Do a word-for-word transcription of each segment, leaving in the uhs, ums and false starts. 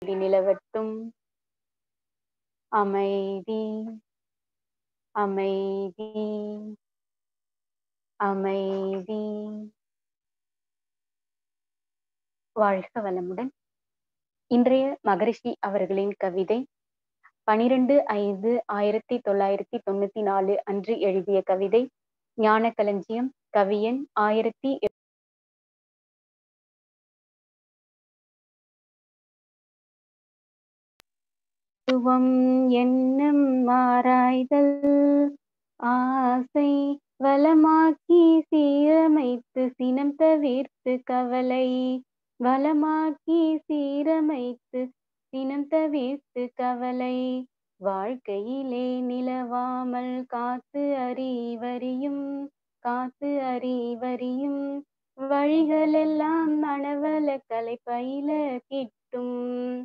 நிலவட்டும். அமைதி அமைதி அமைதி. வாழ்க வளமுடன். இன்றைய மகரிஷி அவர்களின் கவிதை பனிரெண்டு ஐந்து ஆயிரத்தி தொள்ளாயிரத்தி தொண்ணூத்தி நாலு அன்று எழுதிய கவிதை. ஞான களஞ்சியம். கவியன் ஆயிரத்தி எண்ணம் ஆராய்தல் ஆசை வளமாக்கி சீரமைத்து சினம் தவிர்த்து கவலை வளமாக்கி சீரமைத்து சினம் தவிர்த்து கவலை வாழ்க்கையிலே நிலவாமல் காத்து அறிவறியும் காத்து அறிவறியும் வழிகளெல்லாம் மனவள கலை பயில கிட்டும்.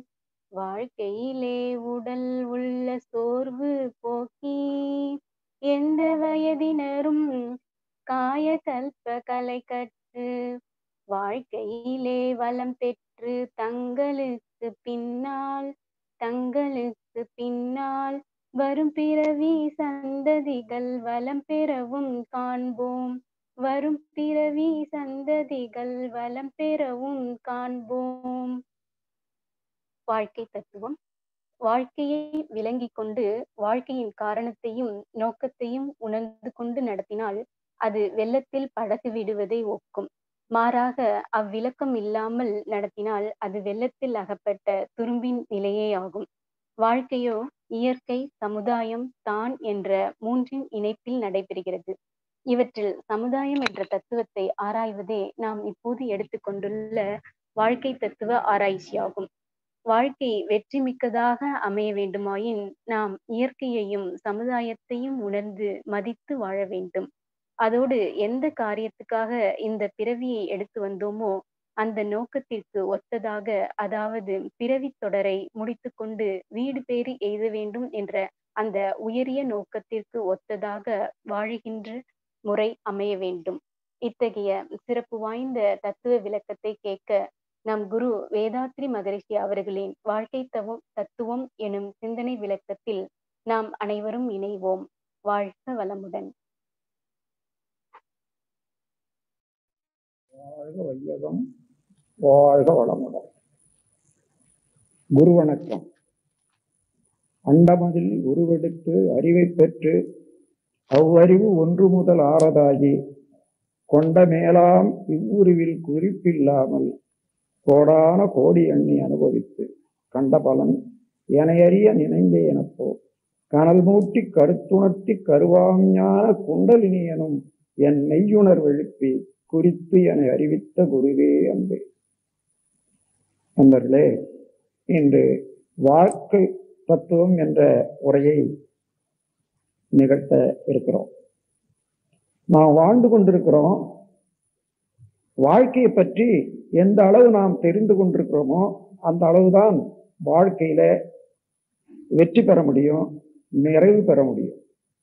வாழ்க்கையிலே உடல் உள்ள சோர்வு போக்கி எந்த வயதினரும் காய கல்ப கலை கற்று வாழ்க்கையிலே வளம் பெற்று தங்களுக்கு பின்னால் தங்களுக்கு பின்னால் வரும் பிறவி சந்ததிகள் வளம் பெறவும் காண்போம். வரும் பிறவி சந்ததிகள் வளம் பெறவும் காண்போம். வாழ்க்கை தத்துவம். வாழ்க்கையை விளங்கி கொண்டு வாழ்க்கையின் காரணத்தையும் நோக்கத்தையும் உணர்ந்து கொண்டு நடத்தினால் அது வெள்ளத்தில் படகு விடுவதை ஒக்கும். மாறாக அவ்விளக்கம் இல்லாமல் நடத்தினால் அது வெள்ளத்தில் அகப்பட்ட துரும்பின் நிலையே ஆகும். வாழ்க்கையோ இயற்கை, சமுதாயம், தான் என்ற மூன்றின் இணைப்பில் நடைபெறுகிறது. இவற்றில் சமுதாயம் என்ற தத்துவத்தை ஆராய்வதே நாம் இப்போது எடுத்துக்கொண்டுள்ள வாழ்க்கை தத்துவ ஆராய்ச்சியாகும். வாழ்க்கை வெற்றி மிக்கதாக அமைய வேண்டுமாயின் நாம் இயற்கையையும் சமுதாயத்தையும் உணர்ந்து மதித்து வாழ வேண்டும். அதோடு எந்த காரியத்துக்காக இந்த பிறவியை எடுத்து வந்தோமோ அந்த நோக்கத்திற்கு ஒத்ததாக, அதாவது பிறவி தொடரை முடித்து கொண்டு வீடு பேறு எய்த வேண்டும் என்ற அந்த உயரிய நோக்கத்திற்கு ஒத்ததாக வாழுகின்ற முறை அமைய வேண்டும். இத்தகைய சிறப்பு வாய்ந்த தத்துவ விளக்கத்தை கேட்க நம் குரு வேதாத்ரி மகரிஷி அவர்களின் வாழ்க்கை தவம் தத்துவம் எனும் சிந்தனை விளக்கத்தில் நாம் அனைவரும் இணைவோம். வாழ்க வளமுடன். வாழ்க வையகம், வாழ்க வளமுடன். குரு வணக்கம். அண்டமதில் உருவெடுத்து அறிவை பெற்று அவ்வறிவு ஒன்று முதல் ஆறதாகி கொண்ட மேலாம் இவ்வுருவில் குறிப்பில்லாமல் கோடான கோடி எண்ணி அனுபவித்து கண்ட பலன் எனையறிய நினைந்தே எனப்போ கனல் மூட்டி கருத்துணர்த்தி கருவாஞான குண்டலினி எனும் என் மெய்யுணர்வெழுப்பி குறித்து என அறிவித்த குருவே அன்பே. நண்பர்களே, இன்று வாழ்க்கை தத்துவம் என்ற உரையை நிகழ்த்த இருக்கிறோம். நாம் வாழ்ந்து கொண்டிருக்கிறோம். வாழ்க்கையை பற்றி எந்த அளவு நாம் தெரிந்து கொண்டிருக்கிறோமோ அந்த அளவுதான் வாழ்க்கையில வெற்றி பெற முடியும், நிறைவு பெற முடியும்.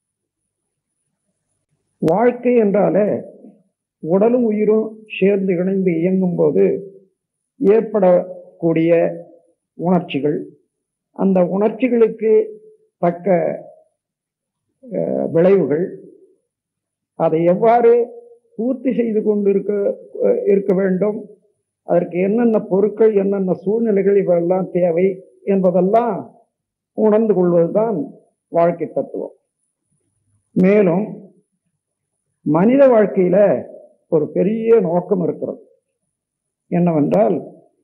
வாழ்க்கை என்றாலே உடலும் உயிரும் சேர்ந்து இணைந்து இயங்கும் போது ஏற்படக்கூடிய உணர்ச்சிகள், அந்த உணர்ச்சிகளுக்கு தக்க விளைவுகள், அதை எவ்வாறு பூர்த்தி செய்து கொண்டு இருக்க இருக்க வேண்டும், அதற்கு என்னென்ன பொருட்கள் என்னென்ன சூழ்நிலைகள் இவெல்லாம் தேவை என்பதெல்லாம் உணர்ந்து கொள்வதுதான் வாழ்க்கை தத்துவம். மேலும் மனித வாழ்க்கையில ஒரு பெரிய நோக்கம் இருக்கிறது. என்னவென்றால்,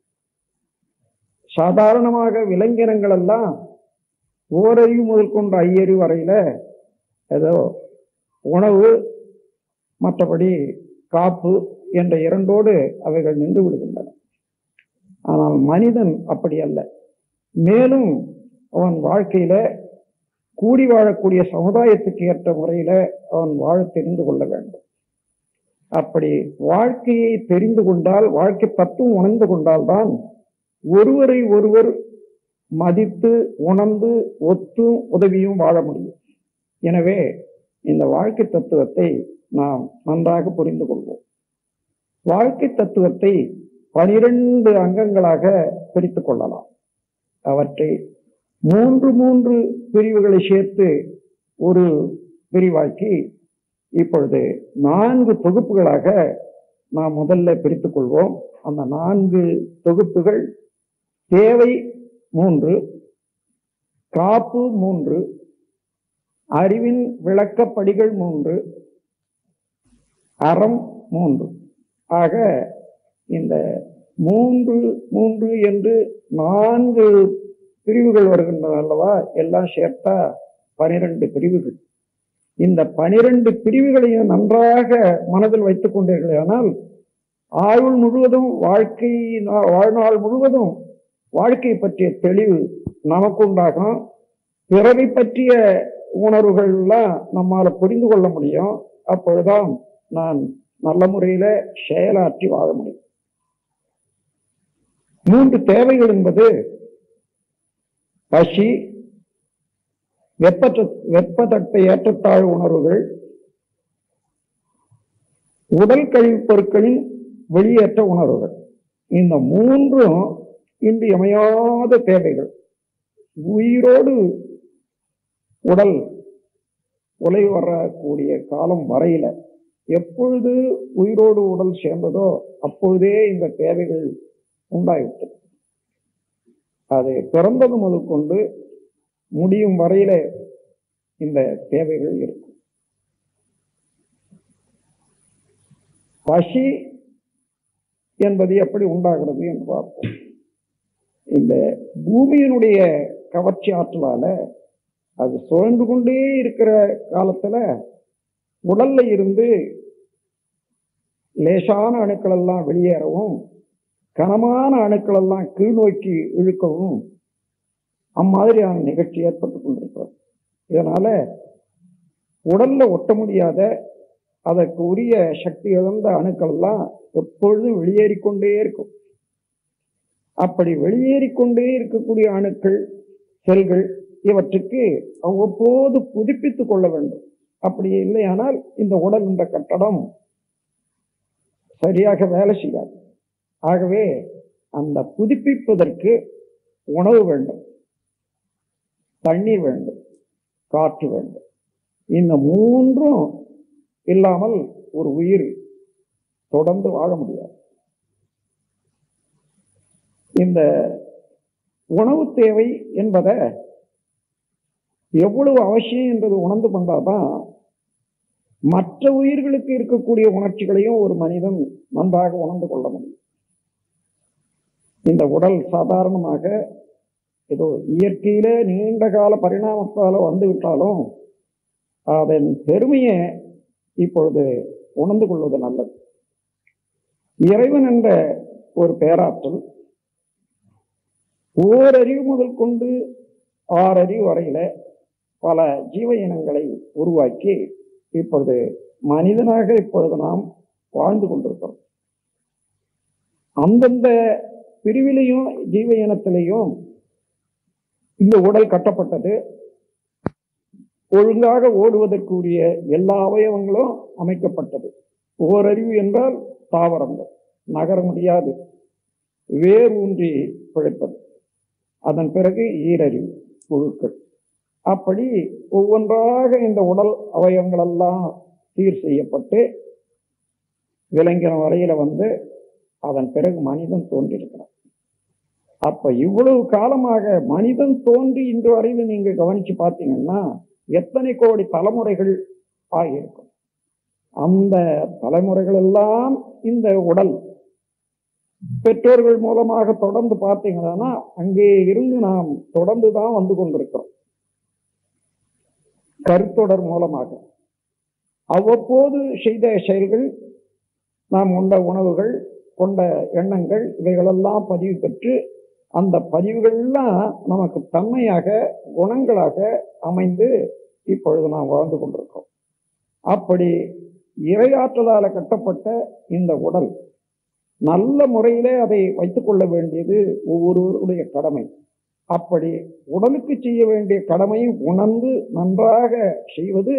சாதாரணமாக விலங்கினங்கள் எல்லாம் ஓரறிவு முதல் கொண்ட ஐயறிவு வரையில ஏதோ உணவு மற்றபடி காப்பு என்ற இரண்டோடு அவைகள் நின்று விடுகின்றன. ஆனால் மனிதன் அப்படி அல்ல. மேலும் அவன் வாழ்க்கையில கூடி வாழக்கூடிய சமுதாயத்துக்கு ஏற்ற முறையில அவன் வாழ தெரிந்து கொள்ள வேண்டும். அப்படி வாழ்க்கையை தெரிந்து கொண்டால், வாழ்க்கை தத்துவம் உணர்ந்து கொண்டால்தான் ஒருவரை ஒருவர் மதித்து உணர்ந்து ஒத்தும் உதவியும் வாழ முடியும். எனவே இந்த வாழ்க்கை தத்துவத்தை நாம் நன்றாக புரிந்து கொள்வோம். வாழ்க்கை தத்துவத்தை பனிரெண்டு அங்கங்களாக பிரித்துக் கொள்ளலாம். அவற்றை மூன்று மூன்று பிரிவுகளை சேர்த்து ஒரு பிரிவாக்கி இப்பொழுது நான்கு தொகுப்புகளாக நாம் முதல்ல பிரித்துக் கொள்வோம். அந்த நான்கு தொகுப்புகள் தேவை மூன்று, காப்பு மூன்று, அறிவின் விளக்கப்படிகள் மூன்று, அறம் மூன்று. ஆக இந்த மூன்று மூன்று என்று நான்கு பிரிவுகள் வருகின்றன அல்லவா? எல்லாம் சேர்த்தா பனிரெண்டு பிரிவுகள். இந்த பனிரெண்டு பிரிவுகளையும் நன்றாக மனதில் வைத்துக் கொண்டீர்களே ஆனால் ஆயுள் முழுவதும், வாழ்க்கை வாழ்நாள் முழுவதும் வாழ்க்கை பற்றிய தெளிவு நமக்கு உண்டாகும். பிறரை பற்றிய உணர்வுகள் எல்லாம் நம்மால புரிந்து கொள்ள முடியும். அப்பொழுதுதான் நான் நல்ல முறையில செயலாற்றி வாழ முடியும். மூன்று தேவைகள் என்பது பசி, வெப்ப வெப்பத்தட்ட ஏற்றத்தாழ் உணர்வுகள், உடல் கழிவுப் பொருட்களின் வெளியேற்ற உணர்வுகள். இந்த மூன்றும் இன்றியமையாத தேவைகள். உயிரோடு உடல் உலை வரக்கூடிய காலம் வரையில எப்பொழுது உயிரோடு உடல் சேர்ந்ததோ அப்பொழுதே இந்த தேவைகள் உண்டாயிட்டது. அது பிறந்தது முதற்கொண்டு முடியும் வரையில இந்த தேவைகள் இருக்கும். பசி என்பது எப்படி உண்டாகிறது என்று பார்ப்போம். இந்த பூமியினுடைய கவர்ச்சி ஆற்றலால அது சுழன்று கொண்டே இருக்கிற காலத்துல உடல்ல இருந்து லேசான அணுக்கள் எல்லாம் வெளியேறவும், கனமான அணுக்கள் எல்லாம் கீழ் நோக்கி இழுக்கவும் அம்மாதிரியான நிகழ்ச்சி ஏற்பட்டு கொண்டிருக்கிறது. இதனால உடல்ல ஒட்ட முடியாத அதற்கு உரிய சக்தி இழந்த அணுக்கள் எல்லாம் எப்பொழுதும் வெளியேறிக்கொண்டே இருக்கும். அப்படி வெளியேறிக்கொண்டே இருக்கக்கூடிய அணுக்கள், செல்கள் இவற்றுக்கு அவ்வப்போது புதுப்பித்துக் கொள்ள வேண்டும். அப்படி இல்லையானால் இந்த உடல், இந்த கட்டடம் சரியாக வேலை செய்யாது. ஆகவே அந்த புதுப்பிப்பதற்கு உணவு வேண்டும், தண்ணீர் வேண்டும், காற்று வேண்டும். இந்த மூன்றும் இல்லாமல் ஒரு உயிர் தொடர்ந்து வாழ முடியாது. இந்த உணவு தேவை என்பதை எவ்வளவு அவசியம் என்பது உணர்ந்து கொண்டாதான் மற்ற உயிர்களுக்கு இருக்கக்கூடிய உணர்ச்சிகளையும் ஒரு மனிதன் நன்றாக உணர்ந்து கொள்ள முடியும். இந்த உடல் சாதாரணமாக ஏதோ இயற்கையில நீண்ட கால பரிணாமத்தால வந்து விட்டாலும் அதன் பெருமையை இப்பொழுது உணர்ந்து கொள்வது நல்லது. இறைவன் என்ற ஒரு பேராற்றல் ஓரறிவு முதல் கொண்டு ஆறறிவு வரையில பல ஜீவ இனங்களை உருவாக்கி இப்பொழுது மனிதனாக இப்பொழுது நாம் வாழ்ந்து கொண்டிருக்கிறோம். அந்தந்த பிரிவிலையும் ஜீவ இனத்திலையும் இந்த உடல் கட்டப்பட்டது. ஒழுங்காக ஓடுவதற்குரிய எல்லா அவயவங்களும் அமைக்கப்பட்டது. ஓரறிவு என்றால் தாவரங்கள் நகர முடியாது, வேர் ஊன்றி பிழைப்பது. அதன் பிறகு ஈரறிவு புழுக்கள். அப்படி ஒவ்வொன்றாக இந்த உடல் அவயவங்கள் எல்லாம் சீர் செய்யப்பட்டு விலங்கின வரையில வந்து அதன் பிறகு மனிதன் தோன்றியிருக்கிறான். அப்ப இவ்வளவு காலமாக மனிதன் தோன்றி இன்று வரையில நீங்க கவனிச்சு பார்த்தீங்கன்னா எத்தனை கோடி தலைமுறைகள் ஆகியிருக்கும். அந்த தலைமுறைகள் எல்லாம் இந்த உடல் பெற்றோர்கள் மூலமாக தொடர்ந்து பார்த்தீங்கன்னா அங்கே இருந்து நாம் தொடர்ந்து தான் வந்து கொண்டிருக்கிறோம். கருத்தொடர் மூலமாக அவ்வப்போது செய்த செயல்கள், நாம் உண்ட உணவுகள், கொண்ட எண்ணங்கள், இவைகளெல்லாம் பதிவு பெற்று அந்த பதிவுகள்லாம் நமக்கு தன்மையாக குணங்களாக அமைந்து இப்பொழுது நாம் வாழ்ந்து கொண்டிருக்கிறோம். அப்படி இறையாற்றலால கட்டப்பட்ட இந்த உடல் நல்ல முறையிலே அதை வைத்துக் கொள்ள வேண்டியது ஒவ்வொருவருடைய கடமை. அப்படி உடலுக்கு செய்ய வேண்டிய கடமையை உணர்ந்து நன்றாக செய்வது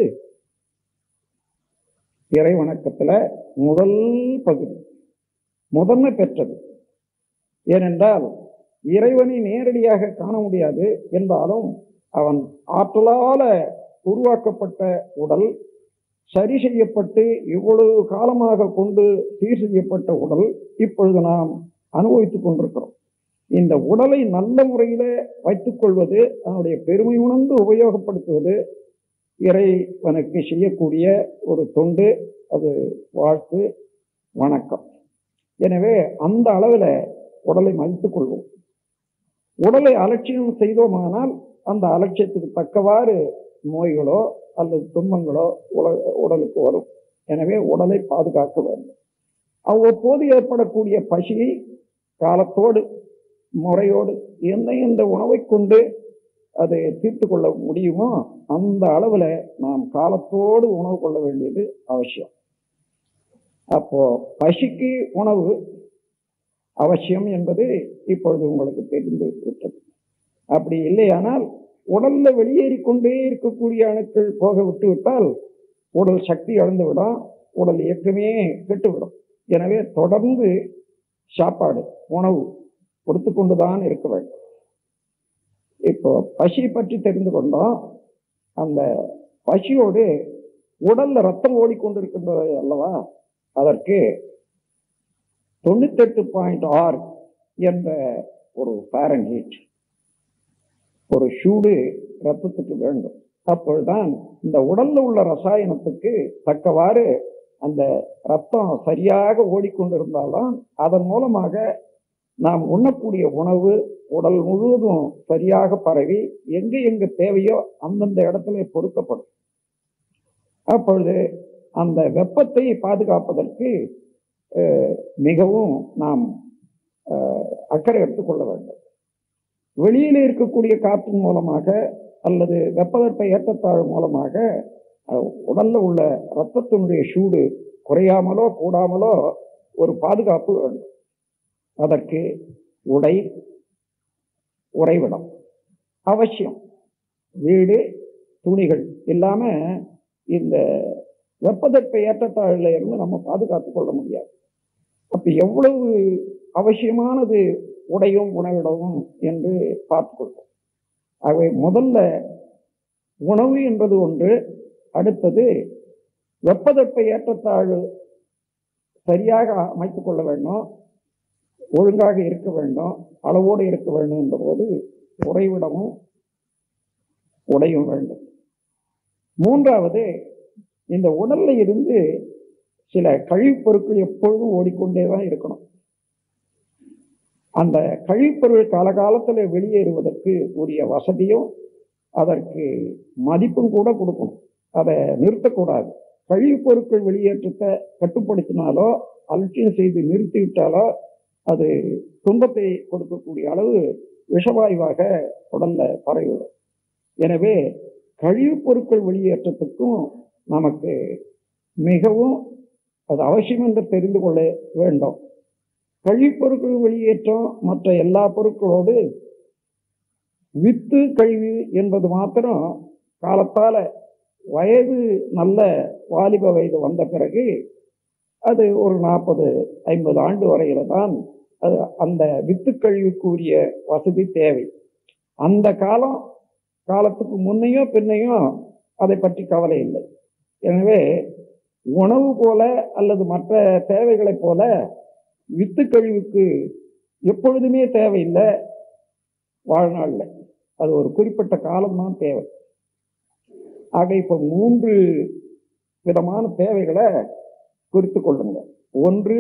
இறை வணக்கத்துல முதல் பகுதி, முதன்மை பெற்றது. ஏனென்றால் இறைவனை நேரடியாக காண முடியாது என்றாலும் அவன் ஆற்றலால உருவாக்கப்பட்ட உடல், சரி செய்யப்பட்டு இவ்வளவு காலமாக கொண்டு சீர் செய்யப்பட்ட உடல் இப்பொழுது நாம் அனுபவித்துக் கொண்டிருக்கிறோம். இந்த உடலை நல்ல முறையில வைத்துக் கொள்வது, அதனுடைய பெருமை உணர்ந்து உபயோகப்படுத்துவது இறைவனுக்கு செய்யக்கூடிய ஒரு தொண்டு. அது வாழ்த்து, வணக்கம். எனவே அந்த அளவில் உடலை மதித்துக் கொள்வோம். உடலை அலட்சியம் செய்தோமானால் அந்த அலட்சியத்துக்கு தக்கவாறு நோய்களோ அல்லது துன்பங்களோ உடலுக்கு வரும். எனவே உடலை பாதுகாக்க வேண்டும். அவ்வப்போது ஏற்படக்கூடிய பசியை காலத்தோடு முறையோடு எந்த எந்த உணவை கொண்டு அதை தீர்த்து கொள்ள முடியுமோ அந்த அளவில் நாம் காலத்தோடு உணவு கொள்ள வேண்டியது அவசியம். அப்போ பசிக்கு உணவு அவசியம் என்பது இப்பொழுது உங்களுக்கு தெரிந்து விட்டது. அப்படி இல்லையானால் உடல்ல வெளியேறி கொண்டே இருக்கக்கூடிய அணுக்கள் போக விட்டு விட்டால் உடல் சக்தி இழந்துவிடும், உடல் இயக்கமே கெட்டுவிடும். எனவே தொடர்ந்து சாப்பாடு உணவு கொடுத்து கொண்டுதான் இருக்க வேண்டும். இப்போ பசி பற்றி தெரிந்து கொண்டோம். அந்த பசியோடு உடல்ல ரத்தம் ஓடிக்கொண்டிருக்கின்றது அல்லவா, அதற்கு தொண்ணூத்தி எட்டு பாயிண்ட் ஆறு என்ற ஒரு ஃபாரன்ஹீட் ஒரு சூடு ரத்தத்துக்கு வேண்டும். அப்பொழுதுதான் இந்த உடல்ல உள்ள ரசாயனத்துக்கு தக்கவாறு அந்த ரத்தம் சரியாக ஓடிக்கொண்டிருந்தால்தான் அதன் மூலமாக நாம் உண்ணக்கூடிய உணவு உடல் முழுவதும் சரியாக பரவி எங்க எங்க தேவையோ அந்தந்த இடத்துல பொருத்தப்படும். அப்பொழுது அந்த வெப்பத்தை பாதுகாப்பதற்கு மிகவும் நாம் அக்கறை எடுத்துக்கொள்ள வேண்டும். வெளியில இருக்கக்கூடிய காற்றின் மூலமாக அல்லது வெப்பவெப்ப ஏற்றத்தாழ் மூலமாக உடல்ல உள்ள இரத்தத்தினுடைய சூடு குறையாமலோ கூடாமலோ ஒரு பாதுகாப்பு வேண்டும். அதற்கு உடை, உறைவிடம் அவசியம். வீடு, துணிகள் இல்லாம இந்த வெப்பதெப்ப ஏற்றத்தாழில இருந்து நம்ம பாதுகாத்துக் கொள்ள முடியாது. அப்ப எவ்வளவு அவசியமானது உடையும் உணவிடமும் என்று பார்த்துக் கொள்வோம். ஆகவே முதல்ல உணவு என்பது ஒன்று, அடுத்தது வெப்பதெப்ப ஏற்றத்தாழ்வு சரியாக அமைத்துக் கொள்ள வேண்டும், ஒழுங்காக இருக்க வேண்டும், அளவோடு இருக்க வேண்டும் என்ற போது உறைவிடமும் உடையும் வேண்டும். மூன்றாவது, இந்த உடல்ல இருந்து சில கழிவுப் பொருட்கள் எப்பொழுதும் ஓடிக்கொண்டேதான் இருக்கணும். அந்த கழிப்பொருள் காலகாலத்தில் வெளியேறுவதற்கு உரிய வசதியும் அதற்கு மதிப்பும் கூட கொடுக்கணும். அதை நிறுத்தக்கூடாது. கழிவுப் பொருட்கள் வெளியேற்றத்தை கட்டுப்படுத்தினாலோ அலட்சியம் செய்து நிறுத்திவிட்டாலோ அது துன்பத்தை கொடுக்கக்கூடிய அளவு விஷவாயுவாக உடல்ல பரவிவிடும். எனவே கழிவுப் பொருட்கள் வெளியேற்றத்துக்கும் நமக்கு மிகவும் அது அவசியம் என்று தெரிந்து கொள்ள வேண்டும். கழிப்பொருட்கள் வெளியேற்றம் மற்ற எல்லா பொருட்களோடு வித்து கழிவு என்பது மாத்திரம் காலத்தால வயது நல்ல வாலிப வயது வந்த பிறகு அது ஒரு நாற்பது ஐம்பது ஆண்டு வரையில தான் அது அந்த வித்து கழிவுக்குரிய வசதி தேவை. அந்த காலம் காலத்துக்கு முன்னையோ பின்னையோ அதை பற்றி கவலை இல்லை. எனவே உணவு போல அல்லது மற்ற தேவைகளைப் போல வித்து கழிவுக்கு எப்பொழுதுமே தேவையில்லை வாழ்நாளில். அது ஒரு குறிப்பிட்ட காலம்தான் தேவை. ஆக இப்ப மூன்று விதமான தேவைகளை குறித்து கொள்ளுங்க. ஒன்று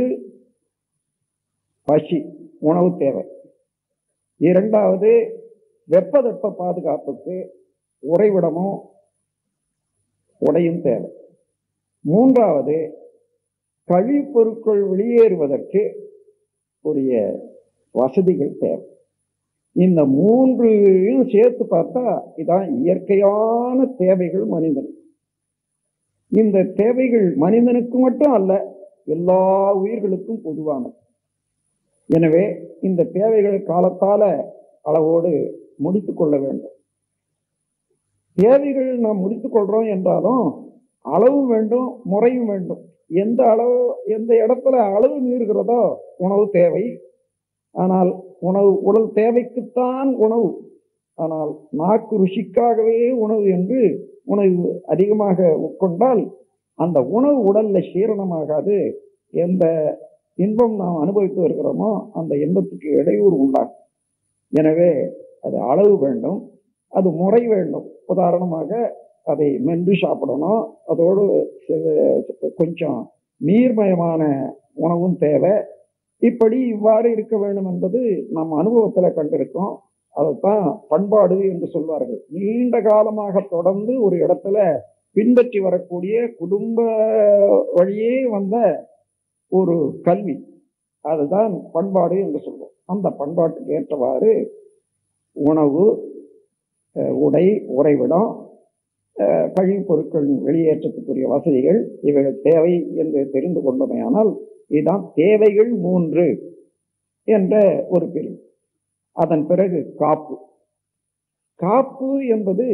பசி, உணவு தேவை. இரண்டாவது வெப்பதெப்ப பாதுகாப்புக்கு உறைவிடமும் உடையும் தேவை. மூன்றாவது கழிவுப் பொருட்கள் வெளியேறுவதற்கு உரிய வசதிகள் தேவை. இந்த மூன்றையும் சேர்த்து பார்த்தா இதான் இயற்கையான தேவைகள் மனிதன். இந்த தேவைகள் மனிதனுக்கு மட்டும் அல்ல, எல்லா உயிர்களுக்கும் பொதுவானது. எனவே இந்த தேவைகள் காலத்தால அளவோடு முடித்துக் கொள்ள வேண்டும். தேவைகள் நாம் முடித்துக் கொள்றோம் என்றாலும் அளவும் வேண்டும், முறையும் வேண்டும். எந்த அளவு எந்த இடத்துல அளவு மீறுகிறதோ உணவு தேவை. ஆனால் உணவு உடல் தேவைக்குத்தான் உணவு. ஆனால் நாக்கு ருசிக்காகவே உணவு என்று உணவு அதிகமாக உட்கொண்டால் அந்த உணவு உடல்ல சீரணமாகாது. எந்த இன்பம் நாம் அனுபவித்து வருகிறோமோ அந்த இன்பத்துக்கு இடையூறு உண்டாகும். எனவே அது அளவு வேண்டும், அது முறை வேண்டும். உதாரணமாக அதை மென்று சாப்பிடணும், அதோடு கொஞ்சம் நீர்மயமான உணவும் தேவை. இப்படி இவ்வாறு இருக்க வேண்டும் என்பது நம் அனுபவத்துல கண்டிருக்கோம். அதைத்தான் பண்பாடு என்று சொல்வார்கள். நீண்ட காலமாக தொடர்ந்து ஒரு இடத்துல பின்பற்றி வரக்கூடிய குடும்ப வழியே வந்த ஒரு கல்வி, அதுதான் பண்பாடு என்று சொல்வோம். அந்த பண்பாட்டுக்கு ஏற்றவாறு உணவு, உடை, உறைவிடம், கழிவுப் பொருட்கள் வெளியேற்றத்துக்குரிய வசதிகள் இவைகள் தேவை என்று தெரிந்து கொண்டமையானால் இதுதான் தேவைகள் மூன்று என்ற ஒரு பிரிவு. அதன் பிறகு காப்பு. காப்பு என்பது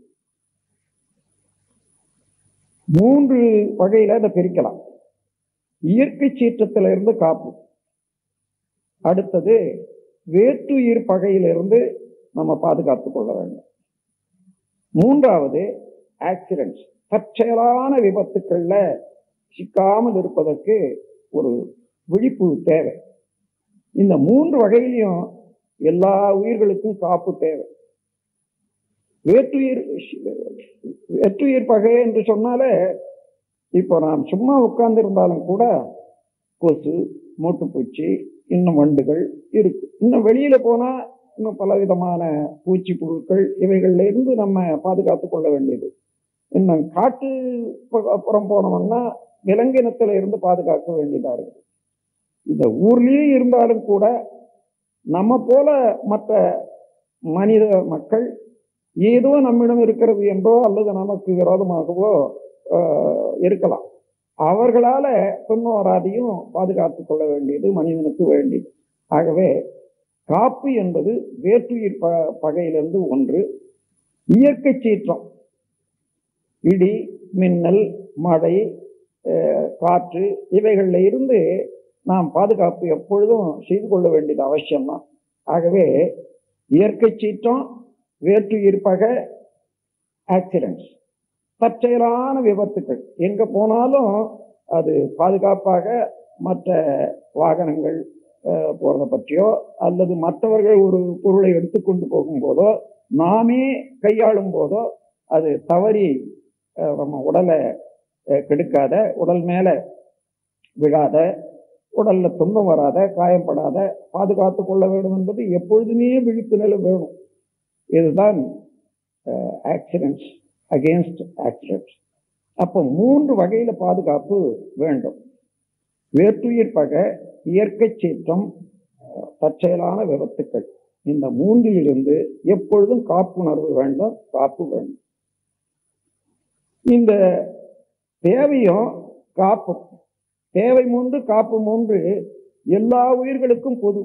மூன்று வகையில அதை பிரிக்கலாம். இயற்கை சீற்றத்திலிருந்து காப்பு, அடுத்தது வேற்றுயிர் பகையிலிருந்து நம்ம பாதுகாத்துக் கொள்ள வேண்டும், மூன்றாவது ஆக்சிடென்ட்ஸ், தற்செயலான விபத்துக்கள்ல சிக்காமல் இருப்பதற்கு ஒரு விழிப்பு தேவை. இந்த மூன்று வகையிலையும் எல்லா உயிர்களுக்கும் காப்பு தேவை. வேற்றுயிர் வேற்றுயிர் பகை என்று சொன்னாலே இப்போ நாம் சும்மா உட்கார்ந்து இருந்தாலும் கூட கொசு, மூட்டுப்பூச்சி, இன்னும் வண்டுகள் இருக்கு. இன்னும் வெளியில போனா இன்னும் பல விதமான பூச்சி புழுக்கள் இவைகள்ல இருந்து நம்ம பாதுகாத்துக் கொள்ள வேண்டியது. இன்னும் காட்டு புறம் போனோம்னா விலங்கினத்துல இருந்து பாதுகாக்க வேண்டியதா இருக்குது. இந்த ஊர்லயே இருந்தாலும் கூட நம்ம போல மற்ற மனித மக்கள் ஏதோ நம்மிடம் இருக்கிறது என்றோ அல்லது நமக்கு விரோதமாகவோ இருக்கலாம். அவர்களால துன்பவராதையும் பாதுகாத்துக் கொள்ள வேண்டியது மனிதனுக்கு வேண்டியது. ஆகவே காப்பு என்பது வேற்றுயிர் ப பகையிலிருந்து ஒன்று. இயற்கை சீற்றம், இடி, மின்னல், மழை, காற்று இவைகள்ல இருந்து நாம் பாதுகாப்பு எப்பொழுதும் செய்து கொள்ள வேண்டியது அவசியம்தான். ஆகவே இயற்கை சீற்றம், வேற்றுயிர் பகை, ஆக்சிடென்ட்ஸ், தற்செயலான விபத்துக்கள், எங்க போனாலும் அது பாதுகாப்பாக மற்ற வாகனங்கள் போறதை பற்றியோ அல்லது மற்றவர்கள் ஒரு பொருளை எடுத்துக்கொண்டு போகும்போதோ நாமே கையாளும் போதோ அது தவறி நம்ம உடலை கெடுக்காத, உடல் மேல விழாத, உடல்ல துன்பம் வராத, காயப்படாத பாதுகாத்து கொள்ள வேண்டும் என்பது எப்பொழுதுமே விழிப்பு நிலை வேணும். இதுதான் ஆக்சிடென்ட்ஸ், அகேன்ஸ்ட் ஆக்சிடென்ட்ஸ். அப்போ மூன்று வகையில பாதுகாப்பு வேண்டும். வேற்றுயிர் பகை, இயற்கை சீற்றம், தற்செயலான விபத்துக்கள், இந்த மூன்றிலிருந்து எப்பொழுதும் காப்புணர்வு வேண்டும், காப்பு வேண்டும். இந்த தேவையும் காப்பு, தேவை மூன்று காப்பு மூன்று எல்லா உயிர்களுக்கும் பொது.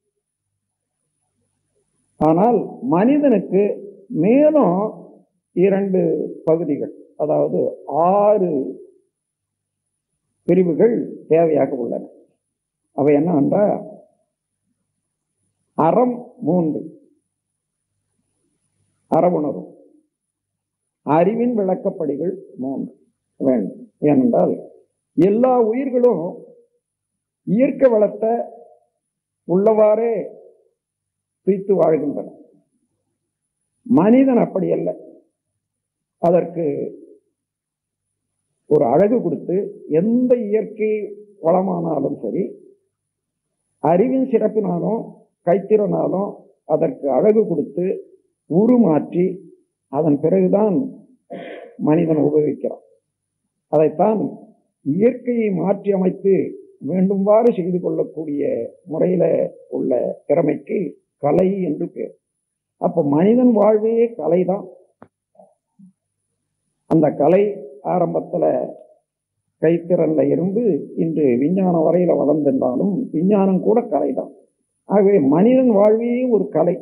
ஆனால் மனிதனுக்கு மேலும் இரண்டு பகுதிகள், அதாவது ஆறு பிரிவுகள் தேவையாக உள்ளன. அவை என்னவென்றா, அறம் மூன்று, அறவுணர்வு, அறிவின் விளக்கப்படிகள் மூன்று வேண்டும். ஏனென்றால் எல்லா உயிர்களும் இயற்கை வளத்தை உள்ளவாறே பிரித்து வாழ்கின்றன. மனிதன் அப்படி அல்ல. அதற்கு ஒரு அழகு கொடுத்து எந்த இயற்கை வளமானாலும் சரி, அறிவின் சிறப்பினாலும் கைத்திறனாலும் அதற்கு அழகு கொடுத்து உருமாற்றி அதன் பிறகுதான் மனிதன் உபயோகிக்கிறான். அதைத்தான் இயற்கையை மாற்றி அமைத்து வேண்டும்வாறு செய்து கொள்ளக்கூடிய முறையில உள்ள திறமைக்கு கலை என்று பேர். அப்ப மனிதன் வாழ்வே கலைதான். அந்த கலை ஆரம்பத்துல கைத்திறன்ல இருந்து இன்று விஞ்ஞானம் வரையில வளர்ந்திருந்தாலும் விஞ்ஞானம் கூட கலைதான். ஆகவே மனிதன் வாழ்வே ஒரு கலை.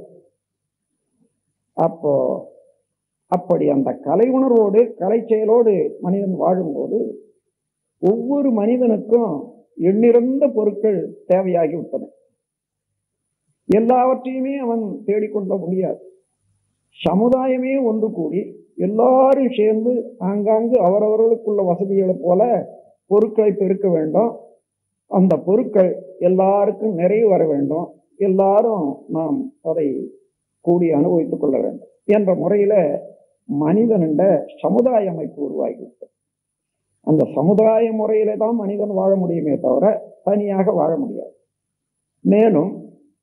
அப்போ அப்படி அந்த கலை உணர்வோடு கலை செயலோடு மனிதன் வாழும்போது ஒவ்வொரு மனிதனுக்கும் எண்ணிறந்த பொருட்கள் தேவையாகிவிட்டன. எல்லாவற்றையுமே அவன் தேடிக்கொள்ள முடியாது. சமுதாயமே ஒன்று கூடி எல்லாரும் சேர்ந்து ஆங்காங்கு அவரவர்களுக்குள்ள வசதிகளை போல பொருட்களை பெருக்க வேண்டும். அந்த பொருட்கள் எல்லாருக்கும் நிறைவு வர வேண்டும். எல்லாரும் நாம் அதை கூடி அனுபவித்துக் கொள்ள வேண்டும் என்ற முறையில மனிதனிட சமுதாய அமைப்பு உருவாகிவிட்டது. அந்த சமுதாய முறையில தான் மனிதன் வாழ முடியுமே தவிர தனியாக வாழ முடியாது. மேலும்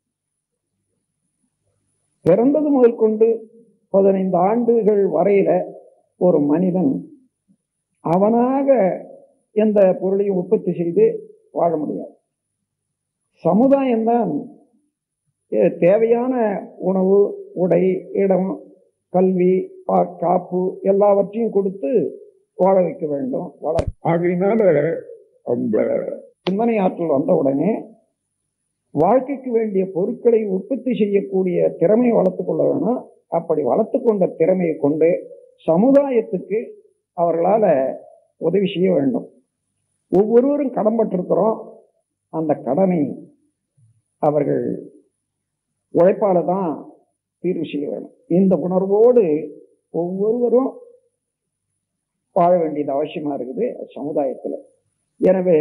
பிறந்தது முதல் கொண்டு பதினைந்து ஆண்டுகள் வரையில ஒரு மனிதன் அவனாக எந்த பொருளையும் உற்பத்தி செய்து வாழ முடியாது. சமுதாயம்தான் தேவையான உணவு, உடை, இடம், கல்வி, காப்பு எல்லாவற்றையும் கொடுத்து வாழ வைக்க வேண்டும். ஆகையினால அந்த சிந்தனை ஆற்றல் வந்த உடனே வாழ்க்கைக்கு வேண்டிய பொருட்களை உற்பத்தி செய்யக்கூடிய திறமையை வளர்த்துக் கொள்ள வேணும். அப்படி வளர்த்து கொண்ட திறமையை கொண்டு சமுதாயத்துக்கு அவர்களால உதவி செய்ய வேண்டும். ஒவ்வொருவரும் கடன் பட்டிருக்கிறோம். அந்த கடனை அவர்கள் உழைப்பால தான் தீர்வு செய்ய வேண்டும். இந்த உணர்வோடு ஒவ்வொருவரும் வாழ வேண்டியது அவசியமா இருக்குது சமுதாயத்தில். எனவே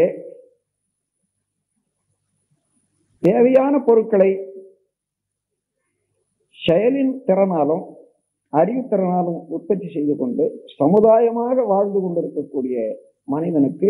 தேவையான பொருட்களை செயலின் திறனாலும் அறிவுத்திறனாலும் உற்பத்தி செய்து கொண்டு சமுதாயமாக வாழ்ந்து கொண்டிருக்கக்கூடிய மனிதனுக்கு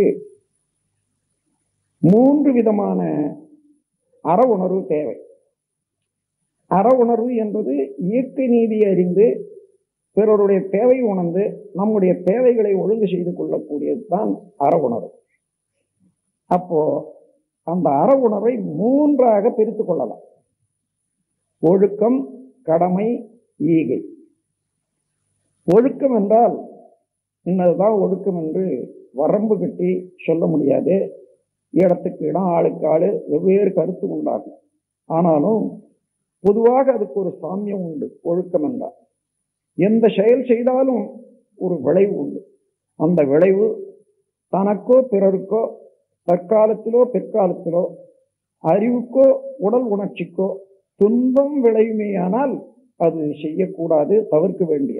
மூன்று விதமான அற உணர்வு தேவை. அற உணர்வு என்பது இயற்கை நீதி அறிந்து பிறருடைய தேவை உணர்ந்து நம்முடைய தேவைகளை ஒழுங்கு செய்து கொள்ளக்கூடியது தான் அற உணர்வு. அப்போ அந்த அற உணர்வை மூன்றாக பிரித்துக் கொள்ளலாம். ஒழுக்கம், கடமை, ஈகை. ஒழுக்கம் என்றால் இன்னதுதான் ஒழுக்கம் என்று வரம்பு கட்டி சொல்ல முடியாது. இடத்துக்கு இடம், ஆளுக்கு ஆளு வெவ்வேறு கருத்து உண்டாகும். ஆனாலும் பொதுவாக அதுக்கு ஒரு சாமியம் உண்டு. ஒழுக்கம் என்றால் எந்த செயல் செய்தாலும் ஒரு விளைவு உண்டு. அந்த விளைவு தனக்கோ பிறருக்கோ தற்காலத்திலோ பிற்காலத்திலோ அறிவுக்கோ உடல் உணர்ச்சிக்கோ துன்பம் விளையுமேயானால் அது செய்யக்கூடாது, தவிர்க்க வேண்டிய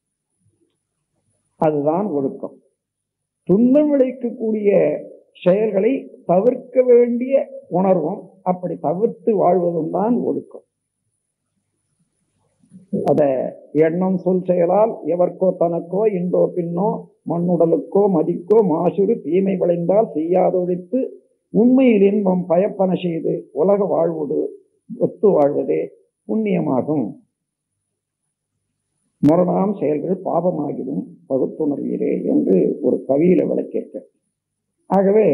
அதுதான் ஒழுக்கம். துன்பம் விளைக்கக்கூடிய செயல்களை தவிர்க்க வேண்டிய உணர்வும் அப்படி தவிர்த்து வாழ்வதும் தான் ஒழுக்கம். அத எண்ணம் சொல் செயலால் எவர்க்கோ தனக்கோ இன்றோ பின்னோ மண்ணுடலுக்கோ மதிக்கோ மாசுறு தீமை விளைந்தால் செய்யாதொழித்து உண்மையில் இன்பம் பயப்பன செய்து உலக வாழ்வோடு ஒத்து வாழ்வதே புண்ணியமாகும். முரணாம் செயல்கள் பாபமாகிடும் பகுத்துணர்வீரே என்று ஒரு கவியில விளக்கியிருக்க. ஆகவே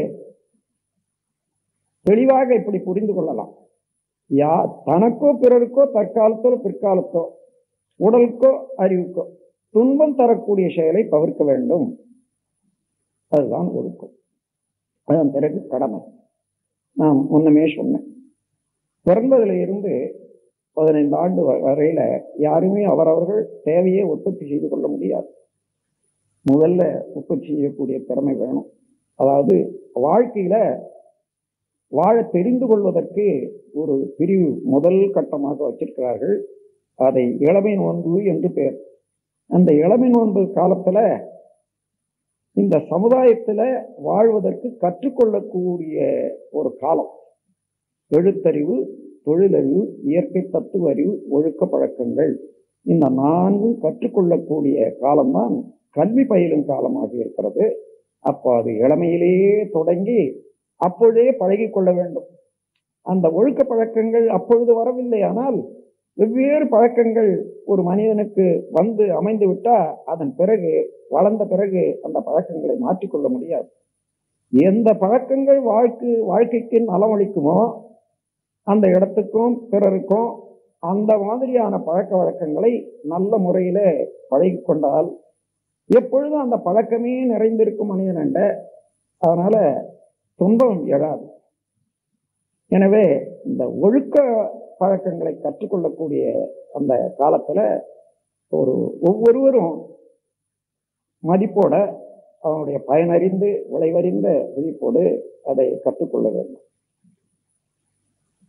தெளிவாக இப்படி புரிந்து கொள்ளலாம். யா தனக்கோ பிறருக்கோ தற்காலத்தோ பிற்காலத்தோ உடலுக்கோ அறிவுக்கோ துன்பம் தரக்கூடிய செயலை தவிர்க்க வேண்டும். அதுதான் ஒழுக்கம். அதன் பிறகு கடமை. நான் முன்னமே சொன்னேன், பிறந்ததுல இருந்து பதினைந்து ஆண்டு வரையில யாருமே அவரவர்கள் தேவையை உற்பத்தி செய்து கொள்ள முடியாது. முதல்ல உற்பத்தி செய்யக்கூடிய திறமை வேணும். அதாவது வாழ்க்கையில வாழ தெரிந்து கொள்வதற்கு ஒரு பிரிவு முதல் கட்டமாக வச்சிருக்கிறார்கள். அதை இளமை நோன்பு என்று பெயர். அந்த இளமை நோன்பு காலத்துல இந்த சமுதாயத்துல வாழ்வதற்கு கற்றுக்கொள்ளக்கூடிய ஒரு காலம். எழுத்தறிவு, தொழிலறிவு, இயற்கை தத்துவ அறிவு, ஒழுக்க பழக்கங்கள், இந்த நான்கு கற்றுக்கொள்ளக்கூடிய காலம்தான் கல்வி பயிலும் காலமாக இருக்கிறது. அப்போ அது இளமையிலேயே தொடங்கி அப்பொழுதே பழகி கொள்ள வேண்டும். அந்த ஒழுக்க பழக்கங்கள் அப்பொழுது வரவில்லை. ஆனால் வெவ்வேறு பழக்கங்கள் ஒரு மனிதனுக்கு வந்து அமைந்து விட்டா அதன் பிறகு வளர்ந்த பிறகு அந்த பழக்கங்களை மாற்றிக்கொள்ள முடியாது. எந்த பழக்கங்கள் வாழ்க்கை வாழ்க்கைக்கு நலமளிக்குமோ அந்த இடத்துக்கும் பிறருக்கும் அந்த மாதிரியான பழக்க வழக்கங்களை நல்ல முறையில பழகி கொண்டால் எப்பொழுதும் அந்த பழக்கமே நிறைந்திருக்கும் மனிதன். அதனால துன்பம் எழாது. எனவே இந்த ஒழுக்க பழக்கங்களை கற்றுக்கொள்ளக்கூடிய அந்த காலத்துல ஒரு ஒவ்வொருவரும் மதிப்போட அவனுடைய பயனறிந்து விளைவறிந்த விழிப்போடு அதை கற்றுக்கொள்ள வேண்டும்.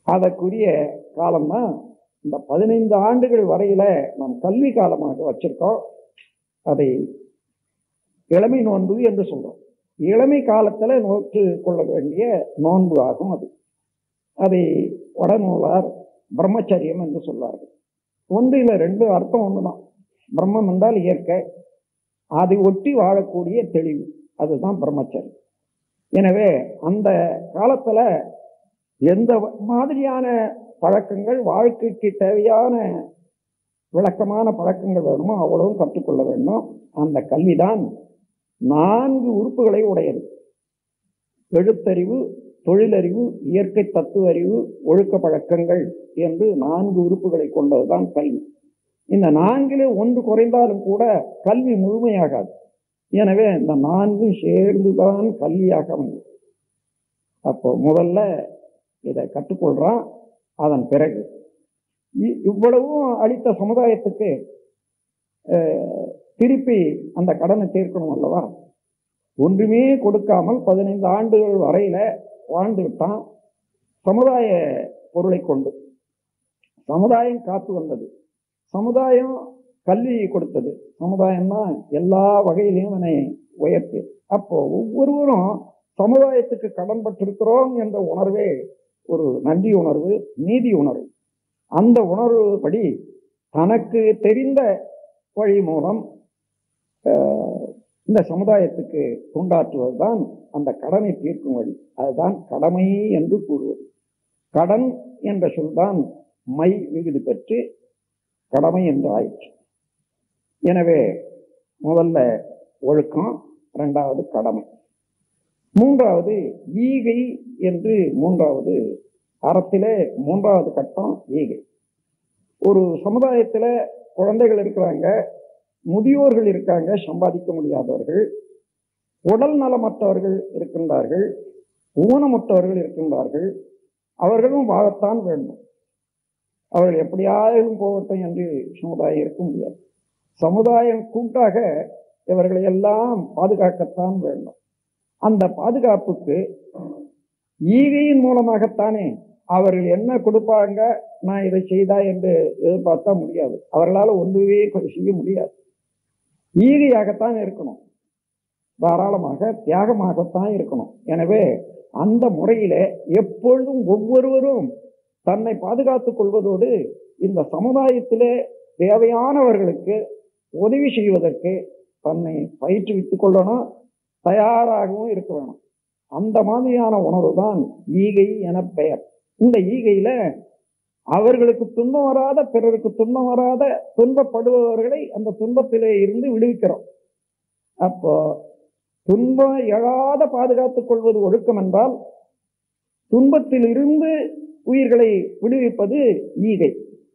அதற்குரிய காலம்தான் இந்த பதினைந்து ஆண்டுகள் வரையில நாம் கல்வி காலமாக வச்சிருக்கோம். அதை இளமை நோன்பு என்று சொல்றோம். இளமை காலத்துல நோற்று கொள்ள வேண்டிய நோன்பு ஆகும் அது. அதை வடநூலார் பிரம்மச்சரியம் என்று சொல்வார்கள். ஒன்று இல்ல ரெண்டு அர்த்தம் ஒண்ணுதான். பிரம்மம் என்றால் இயற்கை, அதை ஒட்டி வாழக்கூடிய தெளிவு, அதுதான் பிரம்மச்சரியம். எனவே அந்த காலத்துல எந்த மாதிரியான பழக்கங்கள், வாழ்க்கைக்கு தேவையான விளக்கமான பழக்கங்கள் வேணுமோ அவ்வளவும் கற்றுக்கொள்ள வேண்டும். அந்த கல்விதான் நான்கு உறுப்புகளை உடையது. எழுத்தறிவு, தொழிலறிவு, இயற்கை தத்துவ அறிவு, ஒழுக்க பழக்கங்கள் என்று நான்கு உறுப்புகளை கொண்டதுதான் கல்வி. இந்த நான்கிலே ஒன்று குறைந்தாலும் கூட கல்வி முழுமையாகாது. எனவே இந்த நான்கு சேர்ந்துதான் கல்வியாக அமையும். அப்போ முதல்ல இதை கற்றுக்கொள்றான். அதன் பிறகு இவ்வளவும் அளித்த சமுதாயத்துக்கு திருப்பி அந்த கடனை தீர்க்கணும் அல்லவா? ஒன்றுமே கொடுக்காமல் பதினைந்து ஆண்டுகள் வரையில வாழ்ந்து விட்டான். சமுதாய பொருளை கொண்டு சமுதாயம் காத்து வந்தது. சமுதாயம் கல்வி கொடுத்தது. சமுதாயம்னா எல்லா வகையிலையும் அவனை உயர்த்தி. அப்போ ஒவ்வொருவரும் சமுதாயத்துக்கு கடன்பட்டிருக்கிறோம் என்ற உணர்வே ஒரு நன்றி உணர்வு, நீதி உணர்வு. அந்த உணர்வு படி தனக்கு தெரிந்த வழி மூலம் இந்த சமுதாயத்துக்கு தொண்டாற்றுவதுதான் அந்த கடனை தீர்க்கும் வழி. அதுதான் கடமை என்று கூறுவது. கடன் என்ற சொல்தான் மை விகுதி பெற்று கடமை என்று ஆயிற்று. எனவே முதல்ல ஒழுக்கம், இரண்டாவது கடமை, மூன்றாவது ஈகை என்று மூன்றாவது அறத்திலே மூன்றாவது கட்டம் ஈகை. ஒரு சமுதாயத்துல குழந்தைகள் இருக்கிறாங்க, முதியோர்கள் இருக்காங்க, சம்பாதிக்க முடியாதவர்கள், உடல் நலமற்றவர்கள் இருக்கின்றார்கள், ஊனமுற்றவர்கள் இருக்கின்றார்கள். அவர்களும் வாழத்தான் வேண்டும். அவர்கள் எப்படியாயும் போகட்டும் என்று சமுதாயம் இருக்க முடியாது. சமுதாயம் கூட்டாக இவர்களை எல்லாம் பாதுகாக்கத்தான் வேண்டும். அந்த பாதுகாப்புக்கு ஈகையின் மூலமாகத்தானே அவர்கள் என்ன கொடுப்பாங்க, நான் இதை செய்தா என்று எதிர்பார்த்தா முடியாது. அவர்களால் ஒன்றுவே செய்ய முடியாது. ஈகையாகத்தான் இருக்கணும், தாராளமாக தியாகமாகத்தான் இருக்கணும். எனவே அந்த முறையில எப்பொழுதும் ஒவ்வொருவரும் தன்னை பாதுகாத்துக் கொள்வதோடு இந்த சமுதாயத்திலே தேவையானவர்களுக்கு உதவி செய்வதற்கு தன்னை பயிற்றுவித்துக் கொள்ளணும், தயாராகவும் இருக்க வேணும். அந்த மாதிரியான உணர்வு தான் ஈகை என பெயர். இந்த ஈகையில அவர்களுக்கு துன்பம் வராத, பிறருக்கு துன்பம் வராத, துன்பப்படுபவர்களை அந்த துன்பத்திலே இருந்து விடுவிக்கிறோம். அப்போ துன்பம் எழாத பாதுகாத்துக் கொள்வது ஒழுக்கம் என்றால், துன்பத்தில் இருந்து உயிர்களை விடுவிப்பது ஈகை.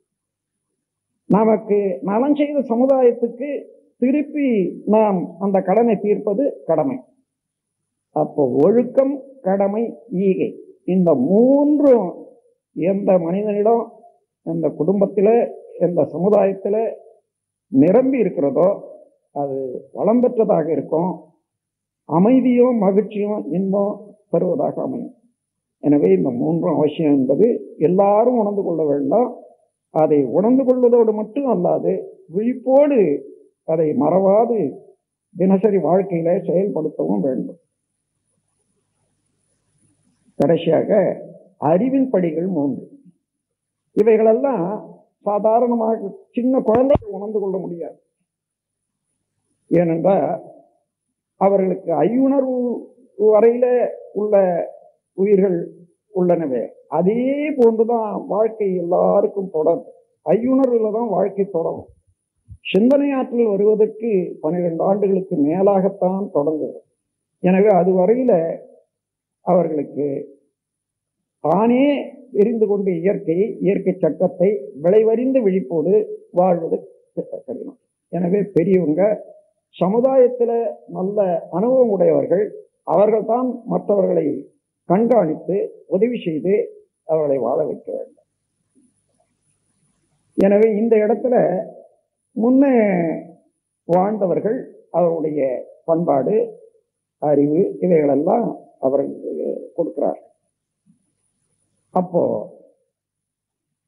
நமக்கு நலம் செய்த சமுதாயத்துக்கு திருப்பி நாம் அந்த கடனை தீர்ப்பது கடமை. அப்போ ஒழுக்கம், கடமை, ஈகை, இந்த மூன்றும் எந்த மனிதனிடம், எந்த குடும்பத்தில, எந்த சமுதாயத்தில நிரம்பி இருக்கிறதோ அது வளம் பெற்றதாக இருக்கும். அமைதியும் மகிழ்ச்சியும் இன்பம் பெறுவதாக அமையும். எனவே இந்த மூன்றும் அவசியம் என்பது எல்லாரும் உணர்ந்து கொள்ள வேண்டும். அதை உணர்ந்து கொள்வதோடு மட்டும் அல்லாது விழிப்போடு அதை மறவாது தினசரி வாழ்க்கையில செயல்படுத்தவும் வேண்டும். கடைசியாக அறிவின் படிகள் மூன்று. இவைகளெல்லாம் சாதாரணமாக சின்ன குழந்தைகள் உணர்ந்து கொள்ள முடியாது. ஏனென்றால் அவர்களுக்கு ஐயுணர்வு வரையில உள்ள உயிர்கள் உள்ளனவே. அதே போன்றுதான் வாழ்க்கை எல்லாருக்கும் தொடரும். ஐயுணர்வுல தான் வாழ்க்கை தொடரும். சிந்தனையாற்றல் வருவதற்கு பன்னிரண்டு ஆண்டுகளுக்கு மேலாகத்தான் தொடங்குகிறது. எனவே அது வரையில அவர்களுக்கு தானே எரிந்து கொண்டு இயற்கையை, இயற்கை சட்டத்தை விளைவறிந்த விழிப்போடு வாழ்வது கடினம். எனவே பெரியவங்க, சமுதாயத்தில் நல்ல அனுபவம் உடையவர்கள், அவர்கள் தான் மற்றவர்களை கண்காணித்து உதவி செய்து அவர்களை வாழ வைக்க வேண்டும். எனவே இந்த இடத்துல முன்னே வாழ்ந்தவர்கள் அவருடைய பண்பாடு, அறிவு இவைகளெல்லாம் அவர்களுக்கு கொடுக்கிறார்கள். அப்போ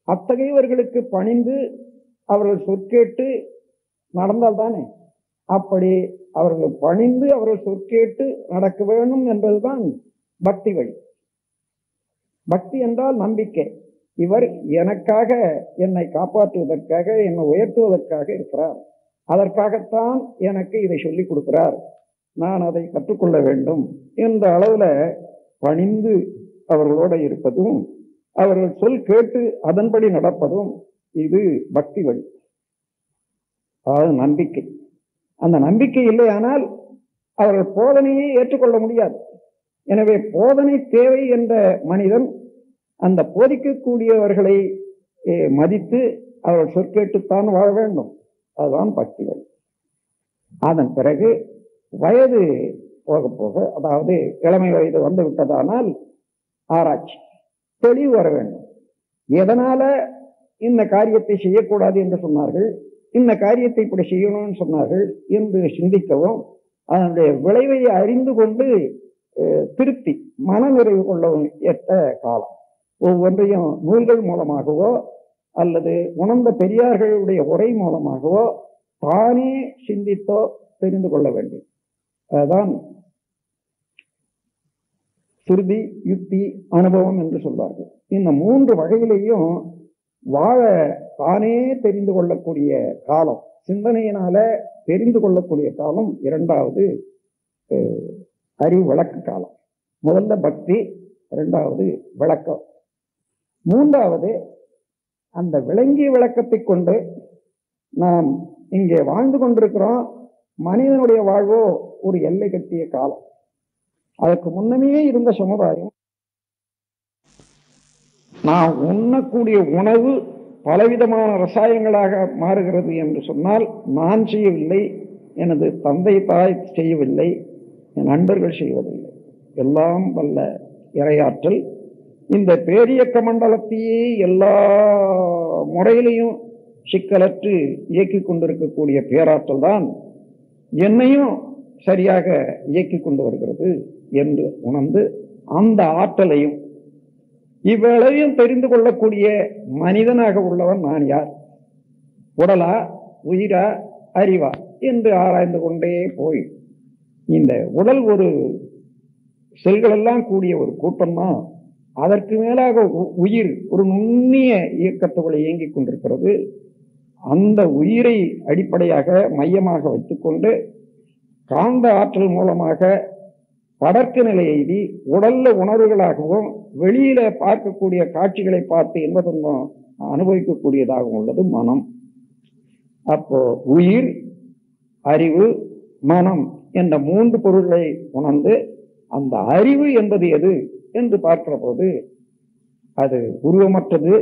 அத்தகையவர்களுக்கு பணிந்து அவர்கள் சொற்கேட்டு நடந்தால் தானே. அப்படி அவர்கள் பணிந்து அவர்கள் சொற்கேட்டு நடக்க வேண்டும் என்பதுதான் பக்தி வழி. பக்தி என்றால் நம்பிக்கை. இவர் எனக்காக, என்னை காப்பாற்றுவதற்காக, என்னை உயர்த்துவதற்காக இருக்கிறார், அதற்காகத்தான் எனக்கு இதை சொல்லிக் கொடுக்கிறார், நான் அதை கற்றுக்கொள்ள வேண்டும் என்ற அளவுல பணிந்து அவர்களோட இருப்பதும் அவர்கள் சொல் கேட்டு அதன்படி நடப்பதும் இது பக்தி வழி. அதாவது நம்பிக்கை. அந்த நம்பிக்கை இல்லையானால் அவர்கள் போதனையை ஏற்றுக்கொள்ள முடியாது. எனவே போதனை தேவை என்ற மனிதன் அந்த போதிக்கக்கூடியவர்களை மதித்து அவர்கள் சொற்கேட்டுத்தான் வாழ வேண்டும். அதுதான் பக்தி வழி. அதன் பிறகு வயது போக போக, அதாவது இளமை வயது வந்து விட்டதானால் ஆராய்ச்சி, தெளிவு வர வேண்டும். எதனால இந்த காரியத்தை செய்யக்கூடாது என்று சொன்னார்கள், இந்த காரியத்தை இப்படி செய்யணும்னு சொன்னார்கள் என்று சிந்திக்கவும், அதனுடைய விளைவை அறிந்து கொண்டு திருப்தி மனநிறைவு கொள்ளவும் ஏற்ற காலம். ஒவ்வொன்றையும் நூல்கள் மூலமாகவோ அல்லது உணர்ந்த பெரியார்களுடைய உரை மூலமாகவோ தானே சிந்தித்தோ தெரிந்து கொள்ள வேண்டும். அதுதான் சுருதி, யுக்தி, அனுபவம் என்று சொல்வார்கள். இந்த மூன்று வகையிலையும் வாழ தானே தெரிந்து கொள்ளக்கூடிய காலம், சிந்தனையினால தெரிந்து கொள்ளக்கூடிய காலம் இரண்டாவது அறிவு விளக்க காலம். முதல்ல பக்தி, இரண்டாவது விளக்கம், மூன்றாவது அந்த விளங்கிய விளக்கத்தை கொண்டு நாம் இங்கே வாழ்ந்து கொண்டிருக்கிறோம். மனிதனுடைய வாழ்வோ ஒரு எல்லை கட்டிய காலம். அதற்கு முன்னமே இருந்த சமுதாயம், நாம் உண்ணக்கூடிய உணவு பலவிதமான ரசாயனங்களாக மாறுகிறது என்று சொன்னால் நான் செய்யவில்லை, எனது தந்தை தாய் செய்யவில்லை, என் நண்பர்கள் செய்வதில்லை. எல்லாம் வல்ல இறையாற்றல் இந்த பேரியக்க மண்டலத்தையே எல்லா முறையிலையும் சிக்கலற்று இயக்கிக் கொண்டிருக்கக்கூடிய பேராற்றல் தான் என்னையும் சரியாக இயக்கிக் கொண்டு வருகிறது என்று உணர்ந்து அந்த ஆற்றலையும் இவ்வளவையும் தெரிந்து கொள்ளக்கூடிய மனிதனாக உள்ளவன் நான் யார், உடலா, உயிரா, அறிவா என்று ஆராய்ந்து கொண்டே போய் இந்த உடல் ஒரு செல்கள் எல்லாம் கூடிய ஒரு கூட்டம் தான். அதற்கு மேலாக உயிர் ஒரு நுண்ணிய இயக்கத்தோடு இயங்கிக் கொண்டிருக்கிறது. அந்த உயிரை அடிப்படையாக மையமாக வைத்துக்கொண்டு காந்த ஆற்றல் மூலமாக படர்க்கு நிலை எய்தி உடல்ல உணர்வுகளாகவும் வெளியில பார்க்கக்கூடிய காட்சிகளை பார்த்து என்பதும் அனுபவிக்கக்கூடியதாகவும் உள்ளது மனம். அப்போ உயிர், அறிவு, மனம் என்ற மூன்று பொருள்களை உணர்ந்து அந்த அறிவு என்பது எது என்று பார்க்கிற போது அது உருவமற்றது,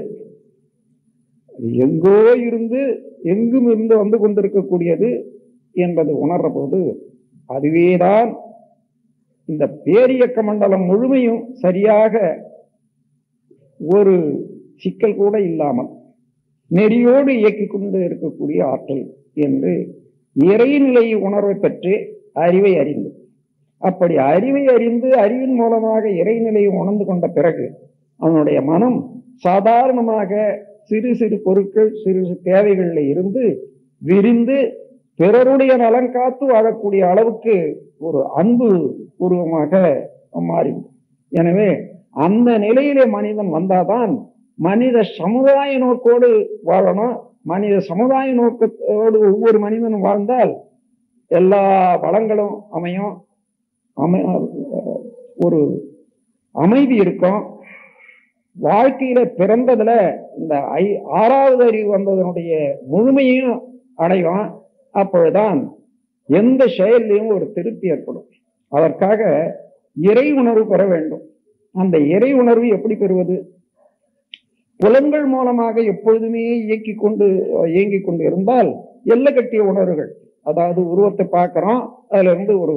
எங்கோ இருந்து எங்கும் இருந்து வந்து கொண்டிருக்கக்கூடியது என்பது உணர்ற போது அதுவேதான் இந்த பேரியக்க மண்டலம் முழுமையும் சரியாக ஒரு சிக்கல் கூட இல்லாமல் நெறியோடு இயக்கிக் கொண்டு இருக்கக்கூடிய ஆற்றல் என்று இறைநிலை உணர்வை பெற்று அறிவை அறிந்து, அப்படி அறிவை அறிந்து அறிவின் மூலமாக இறைநிலையை உணர்ந்து கொண்ட பிறகு அவனுடைய மனம் சாதாரணமாக சிறு சிறு பொருட்கள், சிறு சிறு தேவைகளில் இருந்து விரிந்து பிறருடைய நலன் காத்து வாழக்கூடிய அளவுக்கு ஒரு அன்பு உருவமாக மாறி. எனவே அந்த நிலையிலே மனிதன் வந்தாதான் மனித சமுதாய நோக்கோடு வாழணும். மனித சமுதாய நோக்கத்தோடு ஒவ்வொரு மனிதனும் வாழ்ந்தால் எல்லா வளங்களும் அமையும், அமை ஒரு அமைதி இருக்கும். வாழ்க்கையில பிறந்ததுல இந்த ஐ ஆறாவது அறிவு வந்ததனுடைய முழுமையும் அடைவான். அப்பொழுதுதான் எந்த செயலையும் ஒரு திருப்தி ஏற்படும். அதற்காக இறை உணர்வு பெற வேண்டும். அந்த இறை உணர்வு எப்படி பெறுவது? புலன்கள் மூலமாக எப்பொழுதுமே இயக்கிக் கொண்டு இயங்கிக் கொண்டு இருந்தால் எல்லை கட்டிய உணர்வுகள், அதாவது உருவத்தை பார்க்கிறோம், அதுல இருந்து ஒரு